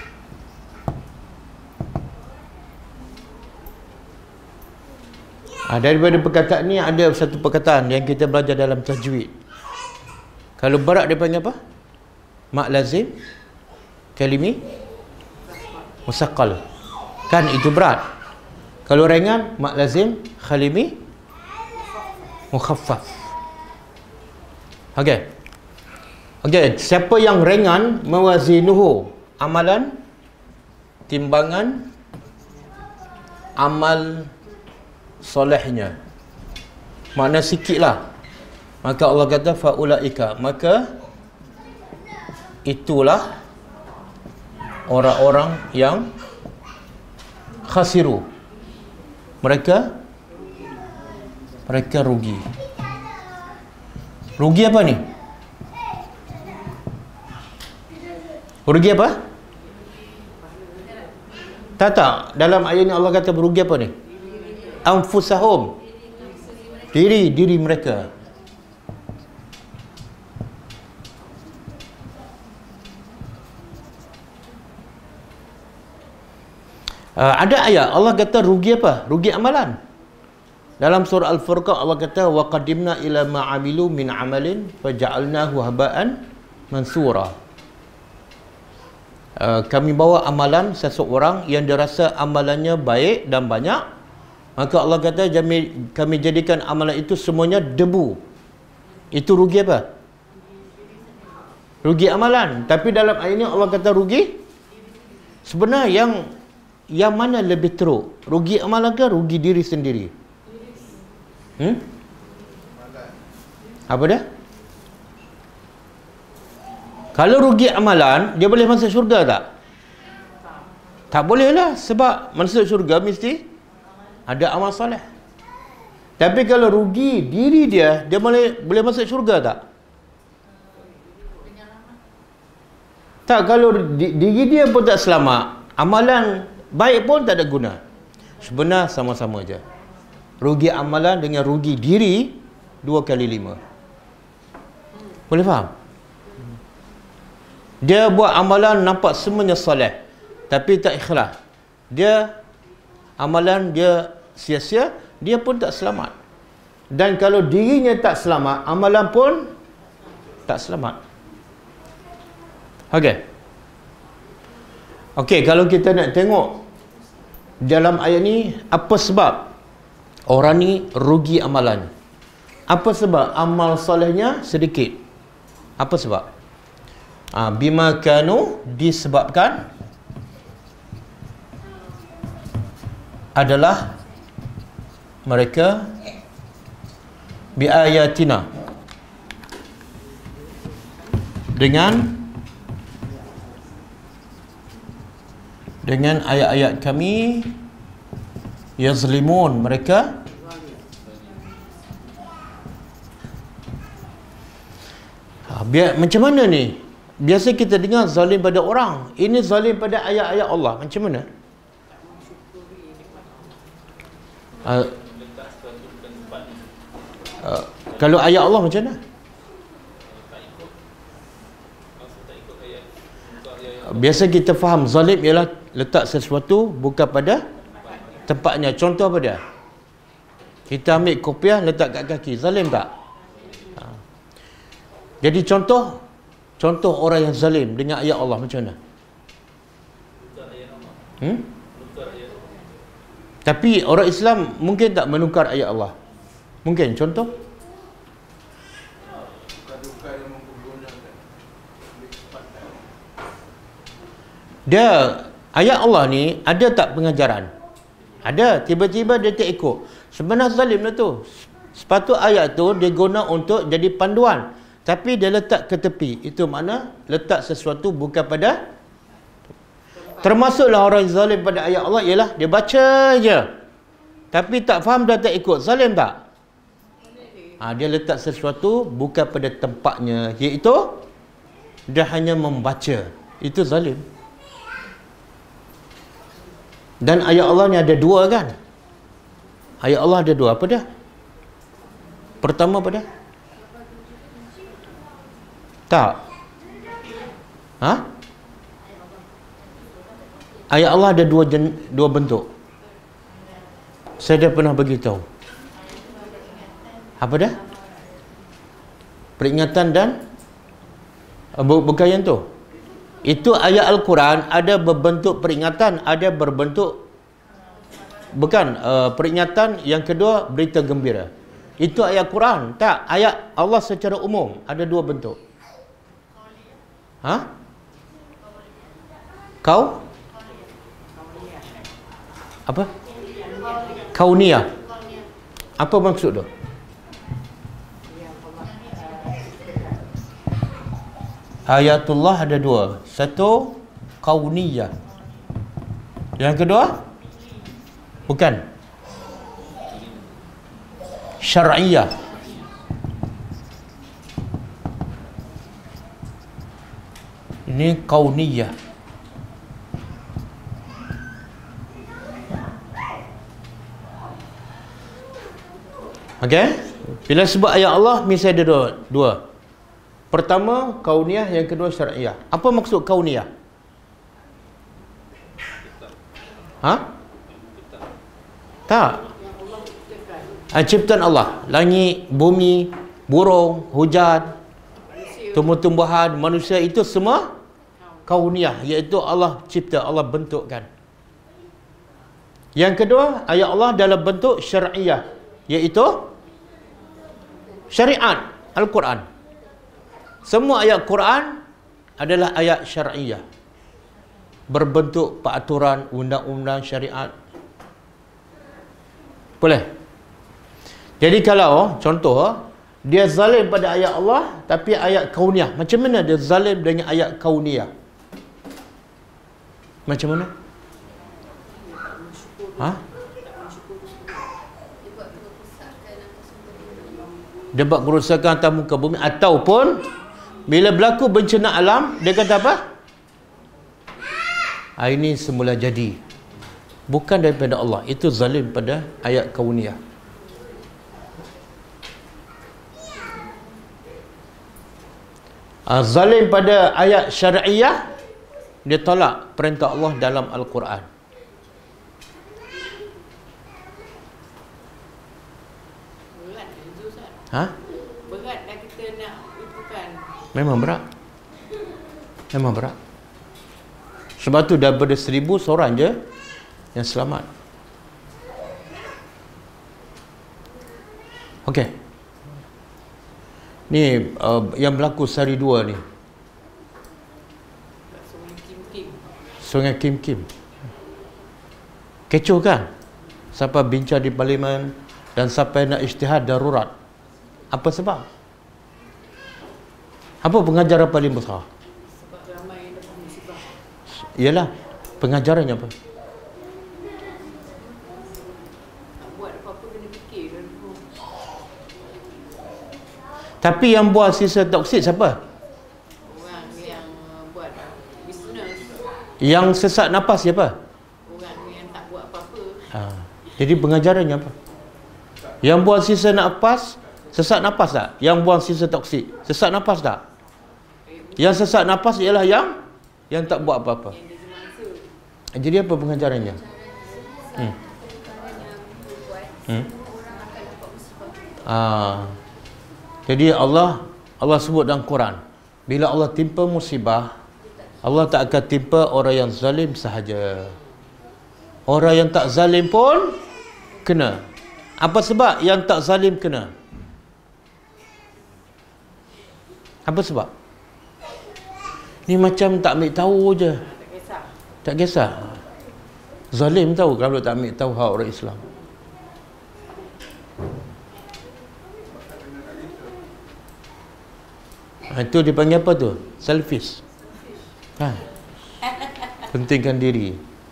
A: Ha, daripada perkataan ni ada satu perkataan yang kita belajar dalam tajwid. Kalau berat dia panggil apa? Mak lazim, kalimi, musaqqal. Kan itu berat. Kalau ringan, mak lazim, khalimi, mukhaffaf. Okey. Okey, siapa yang ringan, mawazinuhu, amalan, timbangan amal solehnya. Makna sikitlah. Maka Allah kata faulaika, maka itulah orang-orang yang khasiru. Mereka mereka rugi. Rugi apa ni? Rugi apa? Tak tak. Dalam ayat ni Allah kata berugi apa ni? Anfusahum. Diri diri mereka. Uh, ada ayat Allah kata rugi apa? Rugi amalan. Dalam surah Al-Furqan Allah kata wa qadimna ila ma amilu min amalin faja'alnahu haba'an mansura. Uh, kami bawa amalan seseorang yang dirasa amalannya baik dan banyak, maka Allah kata kami, kami jadikan amalan itu semuanya debu. Itu rugi apa? Rugi amalan. Tapi dalam ayat ini Allah kata rugi. Sebenarnya yang yang mana lebih teruk? Rugi amalan ke rugi diri sendiri? Hmm? Apa dia? Kalau rugi amalan, dia boleh masuk syurga tak? Tak boleh lah. Sebab masuk syurga mesti ada amal soleh. Tapi kalau rugi diri dia, dia boleh boleh masuk syurga tak? Tak, kalau diri dia pun tak selamat, amalan baik pun tak ada guna. Sebenarnya sama-sama je. Rugi amalan dengan rugi diri dua kali lima. Boleh faham? Dia buat amalan nampak semuanya soleh, tapi tak ikhlas. Dia amalan dia sia-sia, dia pun tak selamat. Dan kalau dirinya tak selamat, amalan pun tak selamat. Okey. Okey, kalau kita nak tengok dalam ayat ni, apa sebab orang ni rugi amalan? Apa sebab amal solehnya sedikit? Apa sebab? Ha, bima kanu, disebabkan adalah mereka bi ayatina, dengan dengan ayat-ayat kami, yazlimun, mereka ha, biar, macam mana ni? Biasa kita dengar zalim pada orang, ini zalim pada ayat-ayat Allah. Macam mana? Uh, uh, kalau ayat Allah macam mana? Biasa kita faham zalim ialah letak sesuatu bukan pada tempatnya. Contoh apa dia? Kita ambil kopiah letak kat kaki, zalim tak? Ha. Jadi contoh contoh orang yang zalim dengan ayat Allah macam mana? Hmm? Tapi orang Islam mungkin tak menukar ayat Allah. Mungkin contoh? Dia ayat Allah ni ada tak pengajaran? Ada. Tiba-tiba dia tak ikut. Sebenarnya zalim lah tu. Sepatut ayat tu dia guna untuk jadi panduan, tapi dia letak ke tepi. Itu makna letak sesuatu bukan pada. Termasuklah orang yang zalim pada ayat Allah ialah dia baca je, tapi tak faham, dah tak ikut. Zalim tak? Ha, dia letak sesuatu bukan pada tempatnya, iaitu dia hanya membaca. Itu zalim. Dan ayat Allah ni ada dua kan? Ayat Allah ada dua. Apa dia? Pertama apa dia? Tak. Ha? Ayat Allah ada dua jen, dua bentuk. Saya dah pernah beritahu. Apa dia? Peringatan dan bukan yang tu. Itu ayat Al-Quran ada berbentuk peringatan, ada berbentuk bukan uh, peringatan. Yang kedua berita gembira. Itu ayat Quran. Tak, ayat Allah secara umum ada dua bentuk. Ha? Kau? Apa? Kauniyah. Apa maksud tu? Ayatullah ada dua. Satu kauniyah. Yang kedua bukan syar'iyah. Ini kauniyah. Okey? Bila sebut ayat Allah mesti ada dua. dua. Pertama kauniyah, yang kedua syar'iyah. Apa maksud kauniyah? Ha? Tak. Ha, ciptaan Allah. Langit, bumi, burung, hujan, tumbuh-tumbuhan, manusia, itu semua kauniyah, iaitu Allah cipta, Allah bentukkan. Yang kedua, ayat Allah dalam bentuk syar'iyah, iaitu syariat Al-Quran. Semua ayat Quran adalah ayat syar'iyah, berbentuk peraturan, undang-undang, syariat. Boleh? Jadi kalau contoh dia zalim pada ayat Allah tapi ayat kauniyah, macam mana dia zalim dengan ayat kauniyah? Macam mana? Ha? Dia buat kerosakan atas muka bumi, ataupun bila berlaku bencana alam, dia kata apa? Ha, ini semula jadi, bukan daripada Allah. Itu zalim pada ayat kauniyah. Ha, zalim pada ayat syar'iyah, dia tolak perintah Allah dalam Al-Quran.
D: Berat itu, Ustaz.
A: Ha?
D: Berat dah kita nak itu kan.
A: Memang berat. Memang berat. Sebab tu daripada seribu seorang je yang selamat. Okey. Ni uh, yang berlaku sehari dua ni.
D: Sungai Kim-Kim.
A: Sungai Kim-Kim. Kecoh kan? Sampai bincang di parlimen dan sampai nak isytihad darurat. Apa sebab? Apa pengajaran paling besar?
D: Sebab ramai yang dapat musibah.
A: Ialah pengajarannya apa?
D: Nak buat apa-apa kena fikir dulu.
A: Tapi yang buat sisa toksik siapa?
D: Orang yang uh, buat bisnes.
A: Yang sesak nafas siapa?
D: Orang yang tak buat apa-apa.
A: Ha. Jadi pengajarannya apa? Yang buang sisa nafas, sesak nafas tak? Yang buang sisa toksik, sesak nafas tak? Yang sesak nafas ialah yang yang tak buat apa-apa.
D: Yang dia mangsa.
A: Jadi apa pengajarannya? Hmm. Hmm. Ah. Jadi Allah Allah sebut dalam Quran, bila Allah timpa musibah, Allah tak akan timpa orang yang zalim sahaja. Orang yang tak zalim pun kena. Apa sebab yang tak zalim kena? Apa sebab? Ni macam tak ambil tahu je.
D: Tak kisah.
A: Tak kisah. Zalim tahu kalau tak ambil tahu hak orang Islam. Ha, itu dipanggil apa tu? Selfish. Ha. Pentingkan diri.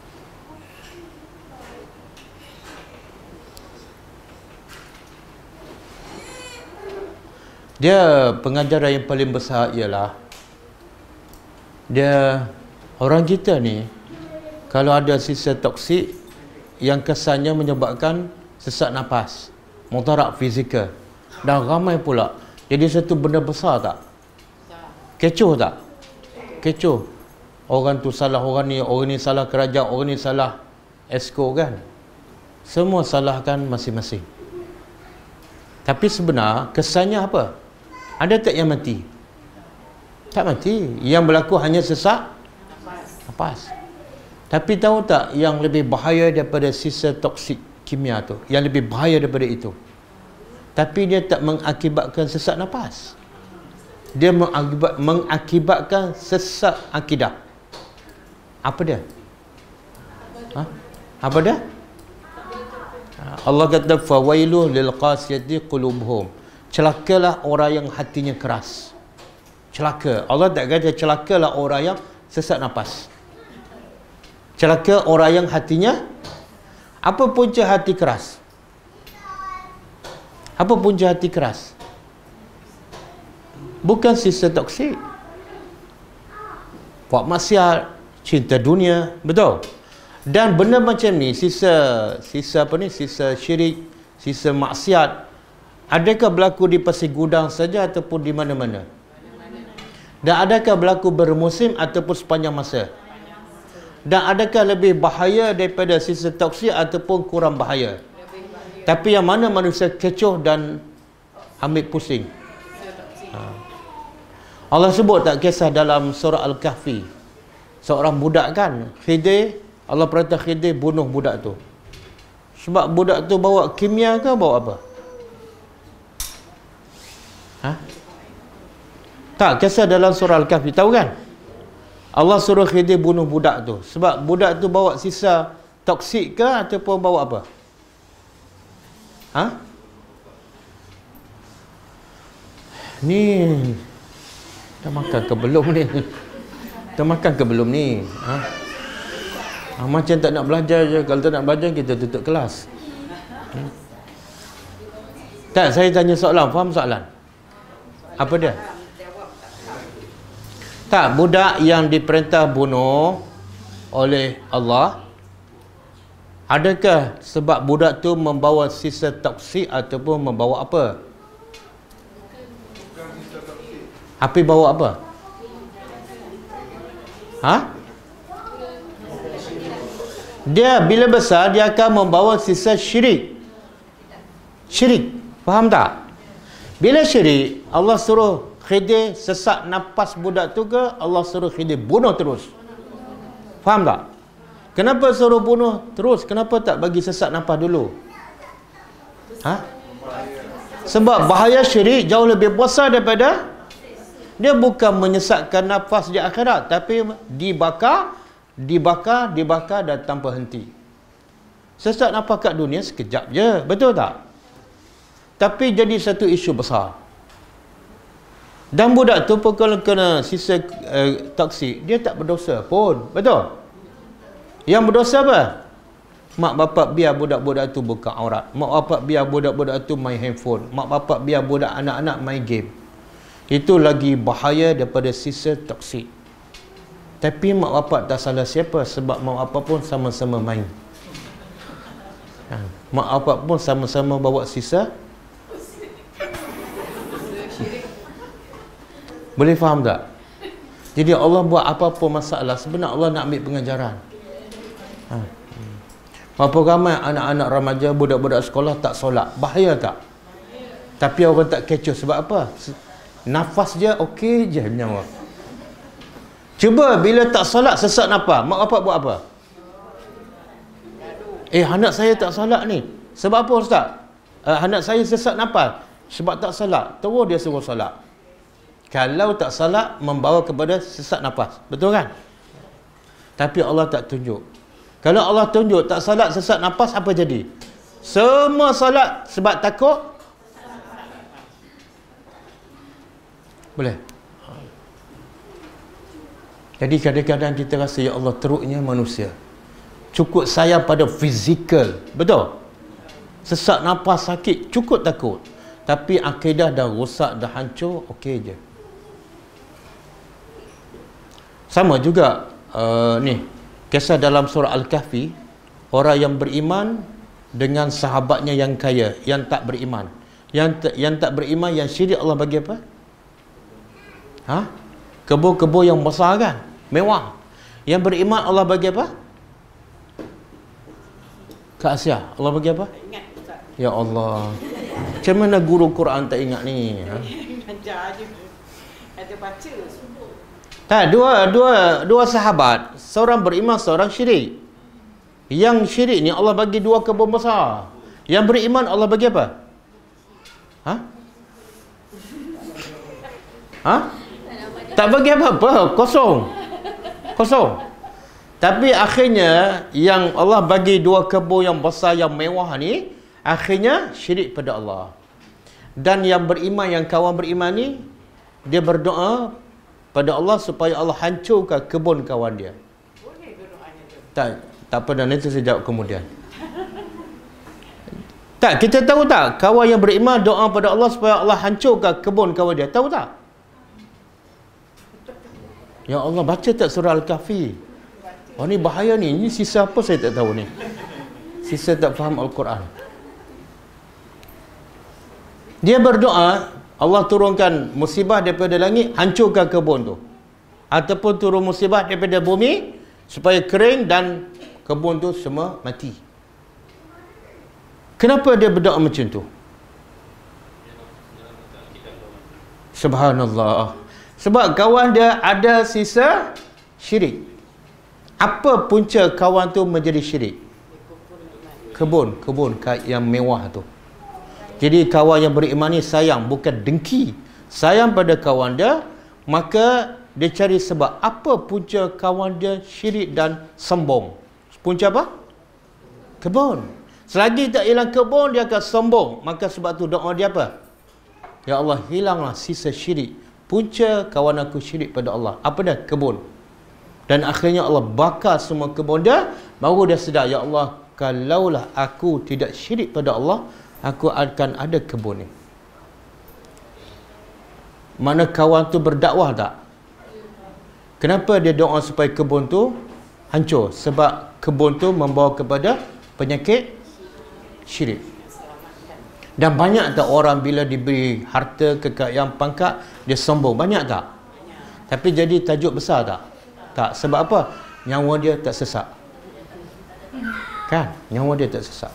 A: Dia pengajaran yang paling besar ialah dia orang kita ni kalau ada sisa toksik yang kesannya menyebabkan sesak nafas, mudarat fizikal, dan ramai pula. Jadi satu benda besar tak? Kecoh tak? Kecoh. Orang tu salah orang ni, orang ni salah kerajaan, orang ni salah esko kan? Semua salahkan masing-masing. Tapi sebenar kesannya apa? Ada tak yang mati? Tak mati. Yang berlaku hanya sesak nafas. Tapi tahu tak yang lebih bahaya daripada sisa toksik kimia tu? Yang lebih bahaya daripada itu. Tapi dia tak mengakibatkan sesak nafas. Dia mengakibat, mengakibatkan sesak akidah. Apa dia? Ha? Apa dia? Allah kata fawailu lil qasiyati qulubuhum. Celakalah orang yang hatinya keras. Celaka. Allah tak kata celakalah orang yang sesak nafas. Celaka orang yang hatinya. Apa punca hati keras? Apa punca hati keras? Bukan sisa toksik. Buat maksiat, cinta dunia, betul? Dan benda macam ni, sisa sisa apa ni? Sisa syirik, sisa maksiat, adakah berlaku di pasir gudang saja ataupun di mana-mana? Dan adakah berlaku bermusim ataupun sepanjang masa?
E: Dan adakah lebih bahaya daripada sisa toksik ataupun kurang bahaya? Tapi yang mana manusia kecoh dan ambil pusing? Ha. Allah sebut tak kisah dalam surah Al-Kahfi, seorang budak kan, Khidir, Allah perintah Khidir bunuh budak tu. Sebab budak tu bawa kimia ke bawa apa? Ha? Tak, kisah dalam surah Al-Kahfi, tahu kan? Allah suruh Khidir bunuh budak tu. Sebab budak tu bawa sisa toksik ke ataupun bawa apa? Ha? Ni dah makan ke belum ni? Dah makan ke belum ni? Ha? Ha, macam tak nak belajar je. Kalau tak nak belajar, kita tutup kelas. Hmm. Tak, saya tanya soalan. Faham soalan? Apa dia? Tak, budak yang diperintah bunuh oleh Allah, adakah sebab budak tu membawa sisa toksik ataupun membawa apa? Api bawa apa? Ha? Dia bila besar dia akan membawa sisa syirik. Syirik. Faham tak? Bila syirik, Allah suruh Khidir sesak nafas budak tu ke Allah suruh Khidir bunuh terus? Faham tak? Kenapa suruh bunuh terus? Kenapa tak bagi sesak nafas dulu? Ha? Sebab bahaya syirik jauh lebih besar daripada, dia bukan menyesatkan nafas di akhirat, tapi dibakar, dibakar, dibakar dan tanpa henti. Sesak nafas kat dunia sekejap je, betul tak? Tapi jadi satu isu besar. Dan budak tu pun kalau kena sisa uh, toksik, dia tak berdosa pun, betul? Yang berdosa apa? Mak bapak biar budak-budak tu buka aurat. Mak bapak biar budak-budak tu main handphone. Mak bapak biar budak anak-anak main game. Itu lagi bahaya daripada sisa toksik. Tapi mak bapak tak salah siapa, sebab mak bapak pun sama-sama main. Ha, mak bapak pun sama-sama bawa sisa. Boleh faham tak? Jadi Allah buat apa-apa masalah, sebenarnya Allah nak ambil pengajaran. Ha. Berapa ramai anak-anak remaja, budak-budak sekolah tak solat. Bahaya tak? Tapi orang tak kecoh sebab apa? Nafas je okey je nyawa. Cuba bila tak solat sesak nafas, mak bapak buat apa? Eh, anak saya tak solat ni. Sebab apa ustaz? Uh, anak saya sesak nafas sebab tak solat. Terus dia suruh solat. Kalau tak salat membawa kepada sesak nafas, betul kan? Tapi Allah tak tunjuk. Kalau Allah tunjuk tak salat sesak nafas, apa jadi? Semua salat sebab takut. Boleh. Jadi kadang-kadang kita rasa ya Allah teruknya manusia. Cukup sayang pada fizikal, betul? Sesak nafas sakit, cukup takut. Tapi akidah dah rosak, dah hancur, okey je. Sama juga uh, ni kisah dalam surah Al-Kahfi, orang yang beriman dengan sahabatnya yang kaya, yang tak beriman. Yang yang tak beriman, yang syirik, Allah bagi apa? Ha? Kebun-kebun yang besar kan, mewah. Yang beriman Allah bagi apa? Kak Asia, Allah bagi apa?
D: Ingat Ustaz.
E: Ya Allah. Macam mana guru Quran tak ingat ni? Ha?
D: Ajar je. Ada baca.
E: Tak, dua dua dua sahabat, seorang beriman, seorang syirik. Yang syirik ni Allah bagi dua kebun besar. Yang beriman Allah bagi apa? Ha? Ha? Tak bagi apa-apa, kosong. Kosong. Tapi akhirnya yang Allah bagi dua kebun yang besar yang mewah ni, akhirnya syirik pada Allah. Dan yang beriman, yang kawan beriman ni, dia berdoa pada Allah supaya Allah hancurkan kebun kawan dia.
D: Boleh ke doanya tu?
E: Tak, tak apa, dan itu saya jawab kemudian. Tak, kita tahu tak kawan yang beriman doa pada Allah supaya Allah hancurkan kebun kawan dia? Tahu tak? Ya Allah, baca tak surah Al-Kahfi? Oh ni bahaya ni. Ini sisa apa saya tak tahu ni. Sisa tak faham Al-Quran. Dia berdoa Allah turunkan musibah daripada langit, hancurkan kebun tu. Ataupun turun musibah daripada bumi, supaya kering dan kebun tu semua mati. Kenapa dia berdoa macam tu? Subhanallah. Sebab kawan dia ada sisa syirik. Apa punca kawan tu menjadi syirik? Kebun, kebun yang mewah tu. Jadi kawan yang beriman ni sayang, bukan dengki. Sayang pada kawan dia, maka dia cari sebab. Apa punca kawan dia syirik dan sombong? Punca apa? Kebun. Selagi tak hilang kebun, dia akan sombong. Maka sebab tu doa dia apa? Ya Allah, hilanglah sisa syirik. Punca kawan aku syirik pada Allah. Apa dia? Kebun. Dan akhirnya Allah bakar semua kebun dia. Baru dia sedar, ya Allah, kalaulah aku tidak syirik pada Allah, aku akan ada kebun ni. Mana kawan tu berdakwah tak? Kenapa dia doa supaya kebun tu hancur? Sebab kebun tu membawa kepada penyakit syirik. Dan banyak tak orang bila diberi harta, kekayaan, pangkat, dia sombong? Banyak tak? Tapi jadi tajuk besar tak? Tak. Sebab apa? Nyawa dia tak sesak. Kan? Nyawa dia tak sesak.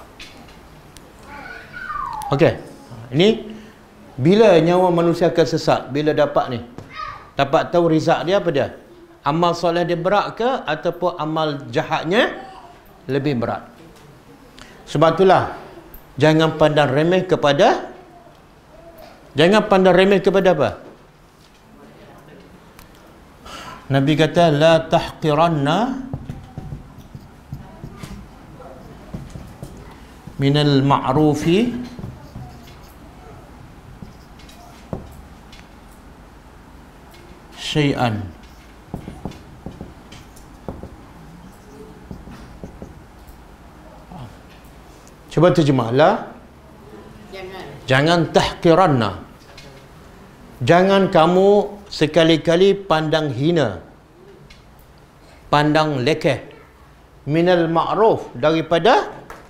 E: Okey. Ini bila nyawa manusia akan sesak? Bila dapat ni? Dapat tahu rizak dia apa dia? Amal soleh dia berat ke ataupun amal jahatnya lebih berat? Sebab itulah jangan pandang remeh kepada jangan pandang remeh kepada apa? Nabi kata la tahqiranna minal ma'rufi syai'an. Cuba terjemahlah.
D: Jangan.
E: Jangan tahqiranna. Jangan kamu sekali-kali pandang hina, pandang lekeh, minal ma'ruf, daripada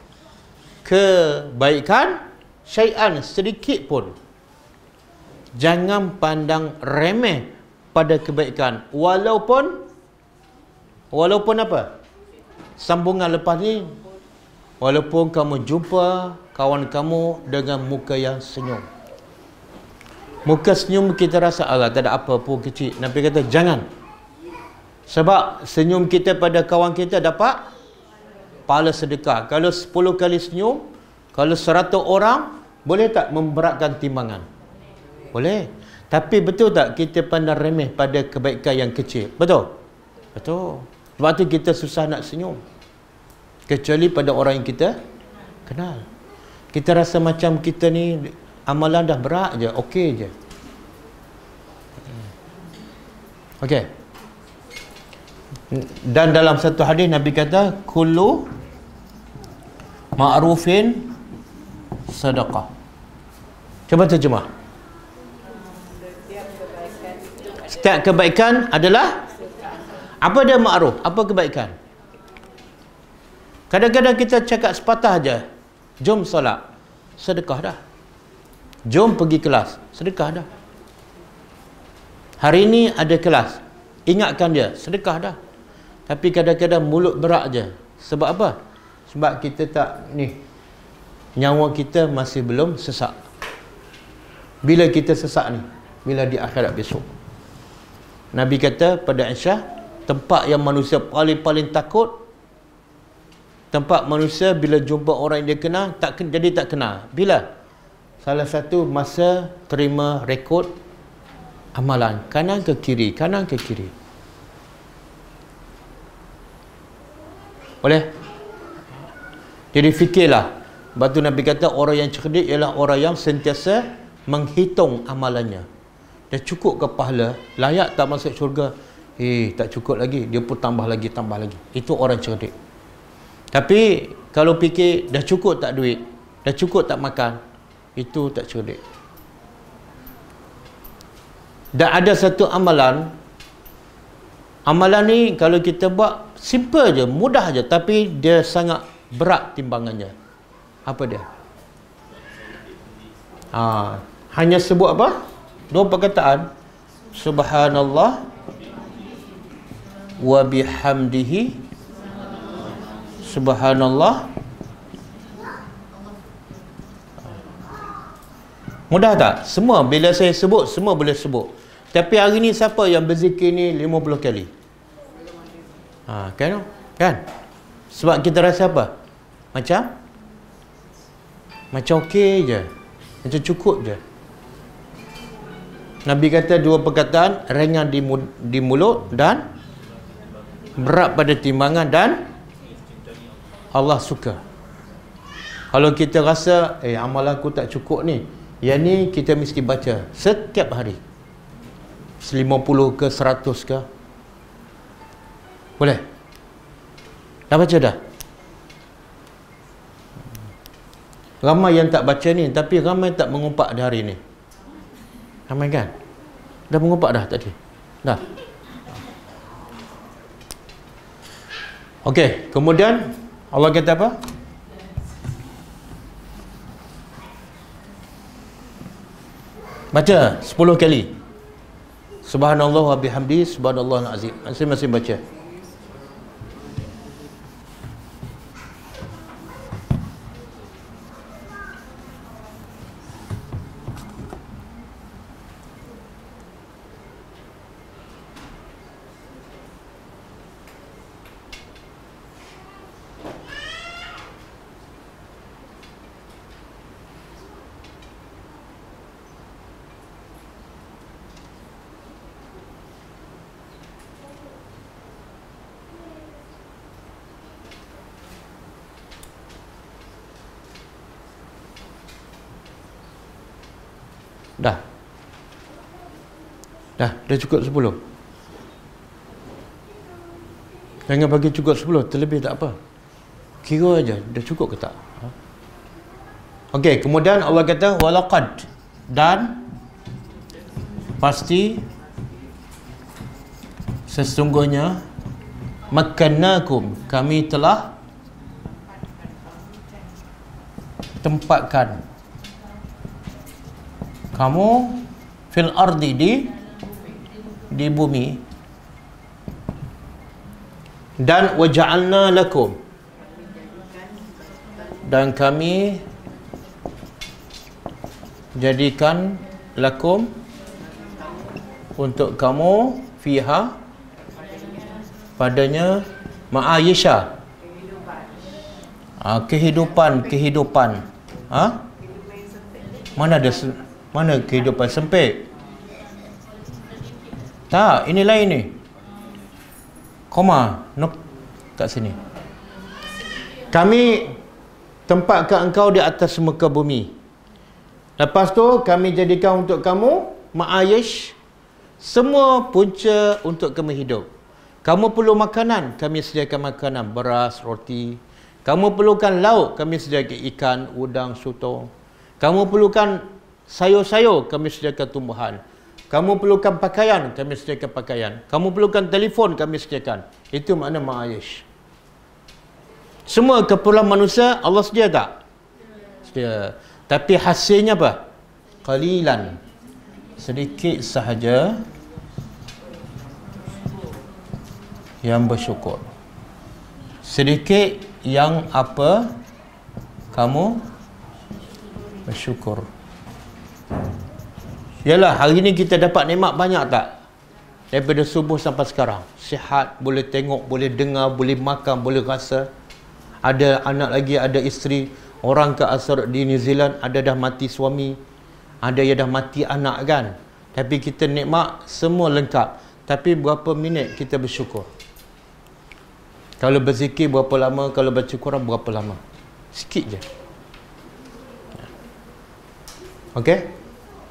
E: kebaikan, syai'an, sedikit pun. Jangan pandang remeh pada kebaikan, walaupun walaupun apa? Sambungan lepas ni, walaupun kamu jumpa kawan kamu dengan muka yang senyum. Muka senyum kita rasa, alah tak ada apa pun, kecil. Nabi kata jangan. Sebab senyum kita pada kawan kita dapat pahala sedekah. Kalau sepuluh kali senyum, kalau seratus orang, boleh tak memberatkan timbangan? Boleh. Tapi betul tak kita pandang remeh pada kebaikan yang kecil? Betul? Betul. Sebab tu kita susah nak senyum. Kecuali pada orang yang kita kenal. Kita rasa macam kita ni amalan dah berat je, okey je. Okey. Dan dalam satu hadis Nabi kata kullu ma'rufin sedekah. Cuba terjemah. Setiap kebaikan adalah apa dia ma'ruf? Apa kebaikan? Kadang-kadang kita cakap sepatah aja. Jom solat, sedekah dah. Jom pergi kelas, sedekah dah. Hari ini ada kelas, ingatkan dia, sedekah dah. Tapi kadang-kadang mulut berat je. Sebab apa? Sebab kita tak ni, nyawa kita masih belum sesak. Bila kita sesak ni? Bila di akhirat besok. Nabi kata pada Aisyah, tempat yang manusia paling-paling takut, tempat manusia bila jumpa orang yang dia kenal, tak jadi tak kenal. Bila? Salah satu masa terima rekod amalan. Kanan ke kiri, kanan ke kiri. Boleh? Jadi fikirlah. Sebab tu Nabi kata orang yang cerdik ialah orang yang sentiasa menghitung amalannya. Dia cukup ke pahala, layak tak masuk syurga? Eh, tak cukup lagi. Dia pun tambah lagi, tambah lagi. Itu orang cerdik. Tapi kalau fikir dah cukup tak duit, dah cukup tak makan, itu tak cerdik. Dan ada satu amalan, amalan ni kalau kita buat simple je, mudah je, tapi dia sangat berat timbangannya. Apa dia? Ha, hanya sebut apa? Dua perkataan. Subhanallah wa bihamdihi subhanallah. Mudah tak? Semua bila saya sebut, semua boleh sebut. Tapi hari ni siapa yang berzikir ni lima puluh kali? Ha, kan? Kan? Sebab kita rasa apa? Macam Macam okey je, macam cukup je. Nabi kata dua perkataan, ringan di, di mulut dan berat pada timbangan, dan Allah suka. Kalau kita rasa eh amal aku tak cukup ni, yang ni kita mesti baca setiap hari, lima puluh ke seratus ke. Boleh? Dah baca dah? Ramai yang tak baca ni, tapi ramai tak mengumpat di hari ni. Ramai kan? Dah mengumpat dah tadi? Dah? Okey, kemudian Allah kata apa? Baca sepuluh kali. Subhanallah wa bihamdi, subhanallahul azim. Masing-masing baca. Dah. Dah, dah cukup sepuluh. Jangan bagi cukup sepuluh, terlebih tak apa. Kira aja, dah cukup ke tak? Ha? Okey, kemudian Allah kata walaqad, dan pasti sesungguhnya makkannakum, kami telah tempatkan kamu fil ardi, di di bumi, dan waja'alna lakum, dan kami jadikan lakum untuk kamu fiha, padanya ma'ayisha, ha, kehidupan kehidupan ha? Mana ada Mana kehidupan sempit? Tak, ini lain ni. Koma, no, kat sini. Kami tempatkan engkau di atas muka bumi. Lepas tu kami jadikan untuk kamu ma'ayish, semua punca untuk kamu hidup. Kamu perlu makanan, kami sediakan makanan, beras, roti. Kamu perlukan lauk, kami sediakan ikan, udang, sotong. Kamu perlukan sayur-sayur, kami sediakan tumbuhan. Kamu perlukan pakaian, kami sediakan pakaian. Kamu perlukan telefon, kami sediakan. Itu makna ma'ayish. Semua keperluan manusia Allah sedia tak? Sedia. Tapi hasilnya apa? Qalilan, sedikit sahaja yang bersyukur. Sedikit yang apa? Kamu bersyukur. Yalah, hari ni kita dapat nikmat banyak tak? Daripada subuh sampai sekarang. Sihat, boleh tengok, boleh dengar, boleh makan, boleh rasa. Ada anak lagi, ada isteri. Orang ke asal di New Zealand, ada dah mati suami, ada yang dah mati anak kan. Tapi kita nikmat, semua lengkap. Tapi berapa minit kita bersyukur? Kalau berzikir berapa lama? Kalau baca Quran berapa lama? Sikit je. Okey?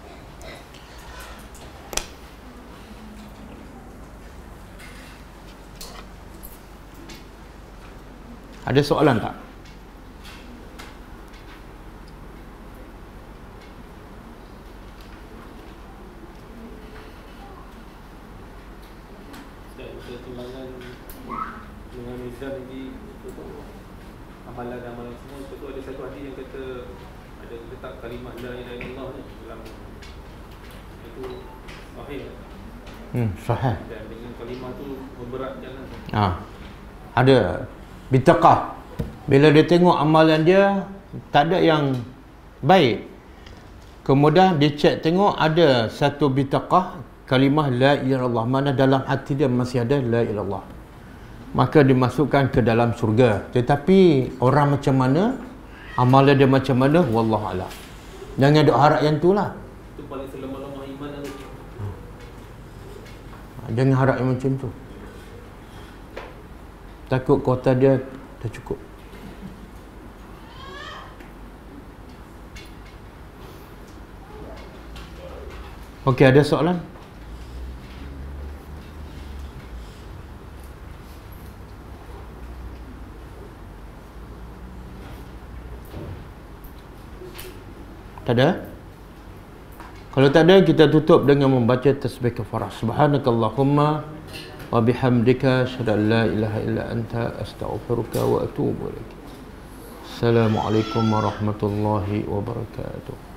E: Ada soalan tak?
B: Timbangan dengan mizan ini amalan-amalan semua, betul ada satu hadis yang kata ada letak kalimah la ilaha illallah ni dalam itu sahih.
A: Hmm, sahih.
B: Dan dengan kalimah tu memberatkan lah.
A: Ha. Ada bitaqah. Bila dia tengok amalan dia tak ada yang baik, kemudian dia cek tengok ada satu bitaqah, kalimah la ilaha illallah, mana dalam hati dia masih ada la ilaha illallah, maka dimasukkan ke dalam syurga. Tetapi orang macam mana, amalan dia macam mana, wallahu a'lam. Jangan duk harap yang tu lah.
B: Itu paling selemah-lemah iman lah.
A: Jangan harap yang macam tu. Takut kuota dia dah cukup. Okey, ada soalan? Tak ada? Kalau tak ada, kita tutup dengan membaca tasbih kafarah. Subhanakallahumma wa bihamdika asyhadu an la ilaha illa anta astaghfiruka wa atubu ilaik. Assalamualaikum warahmatullahi wabarakatuh.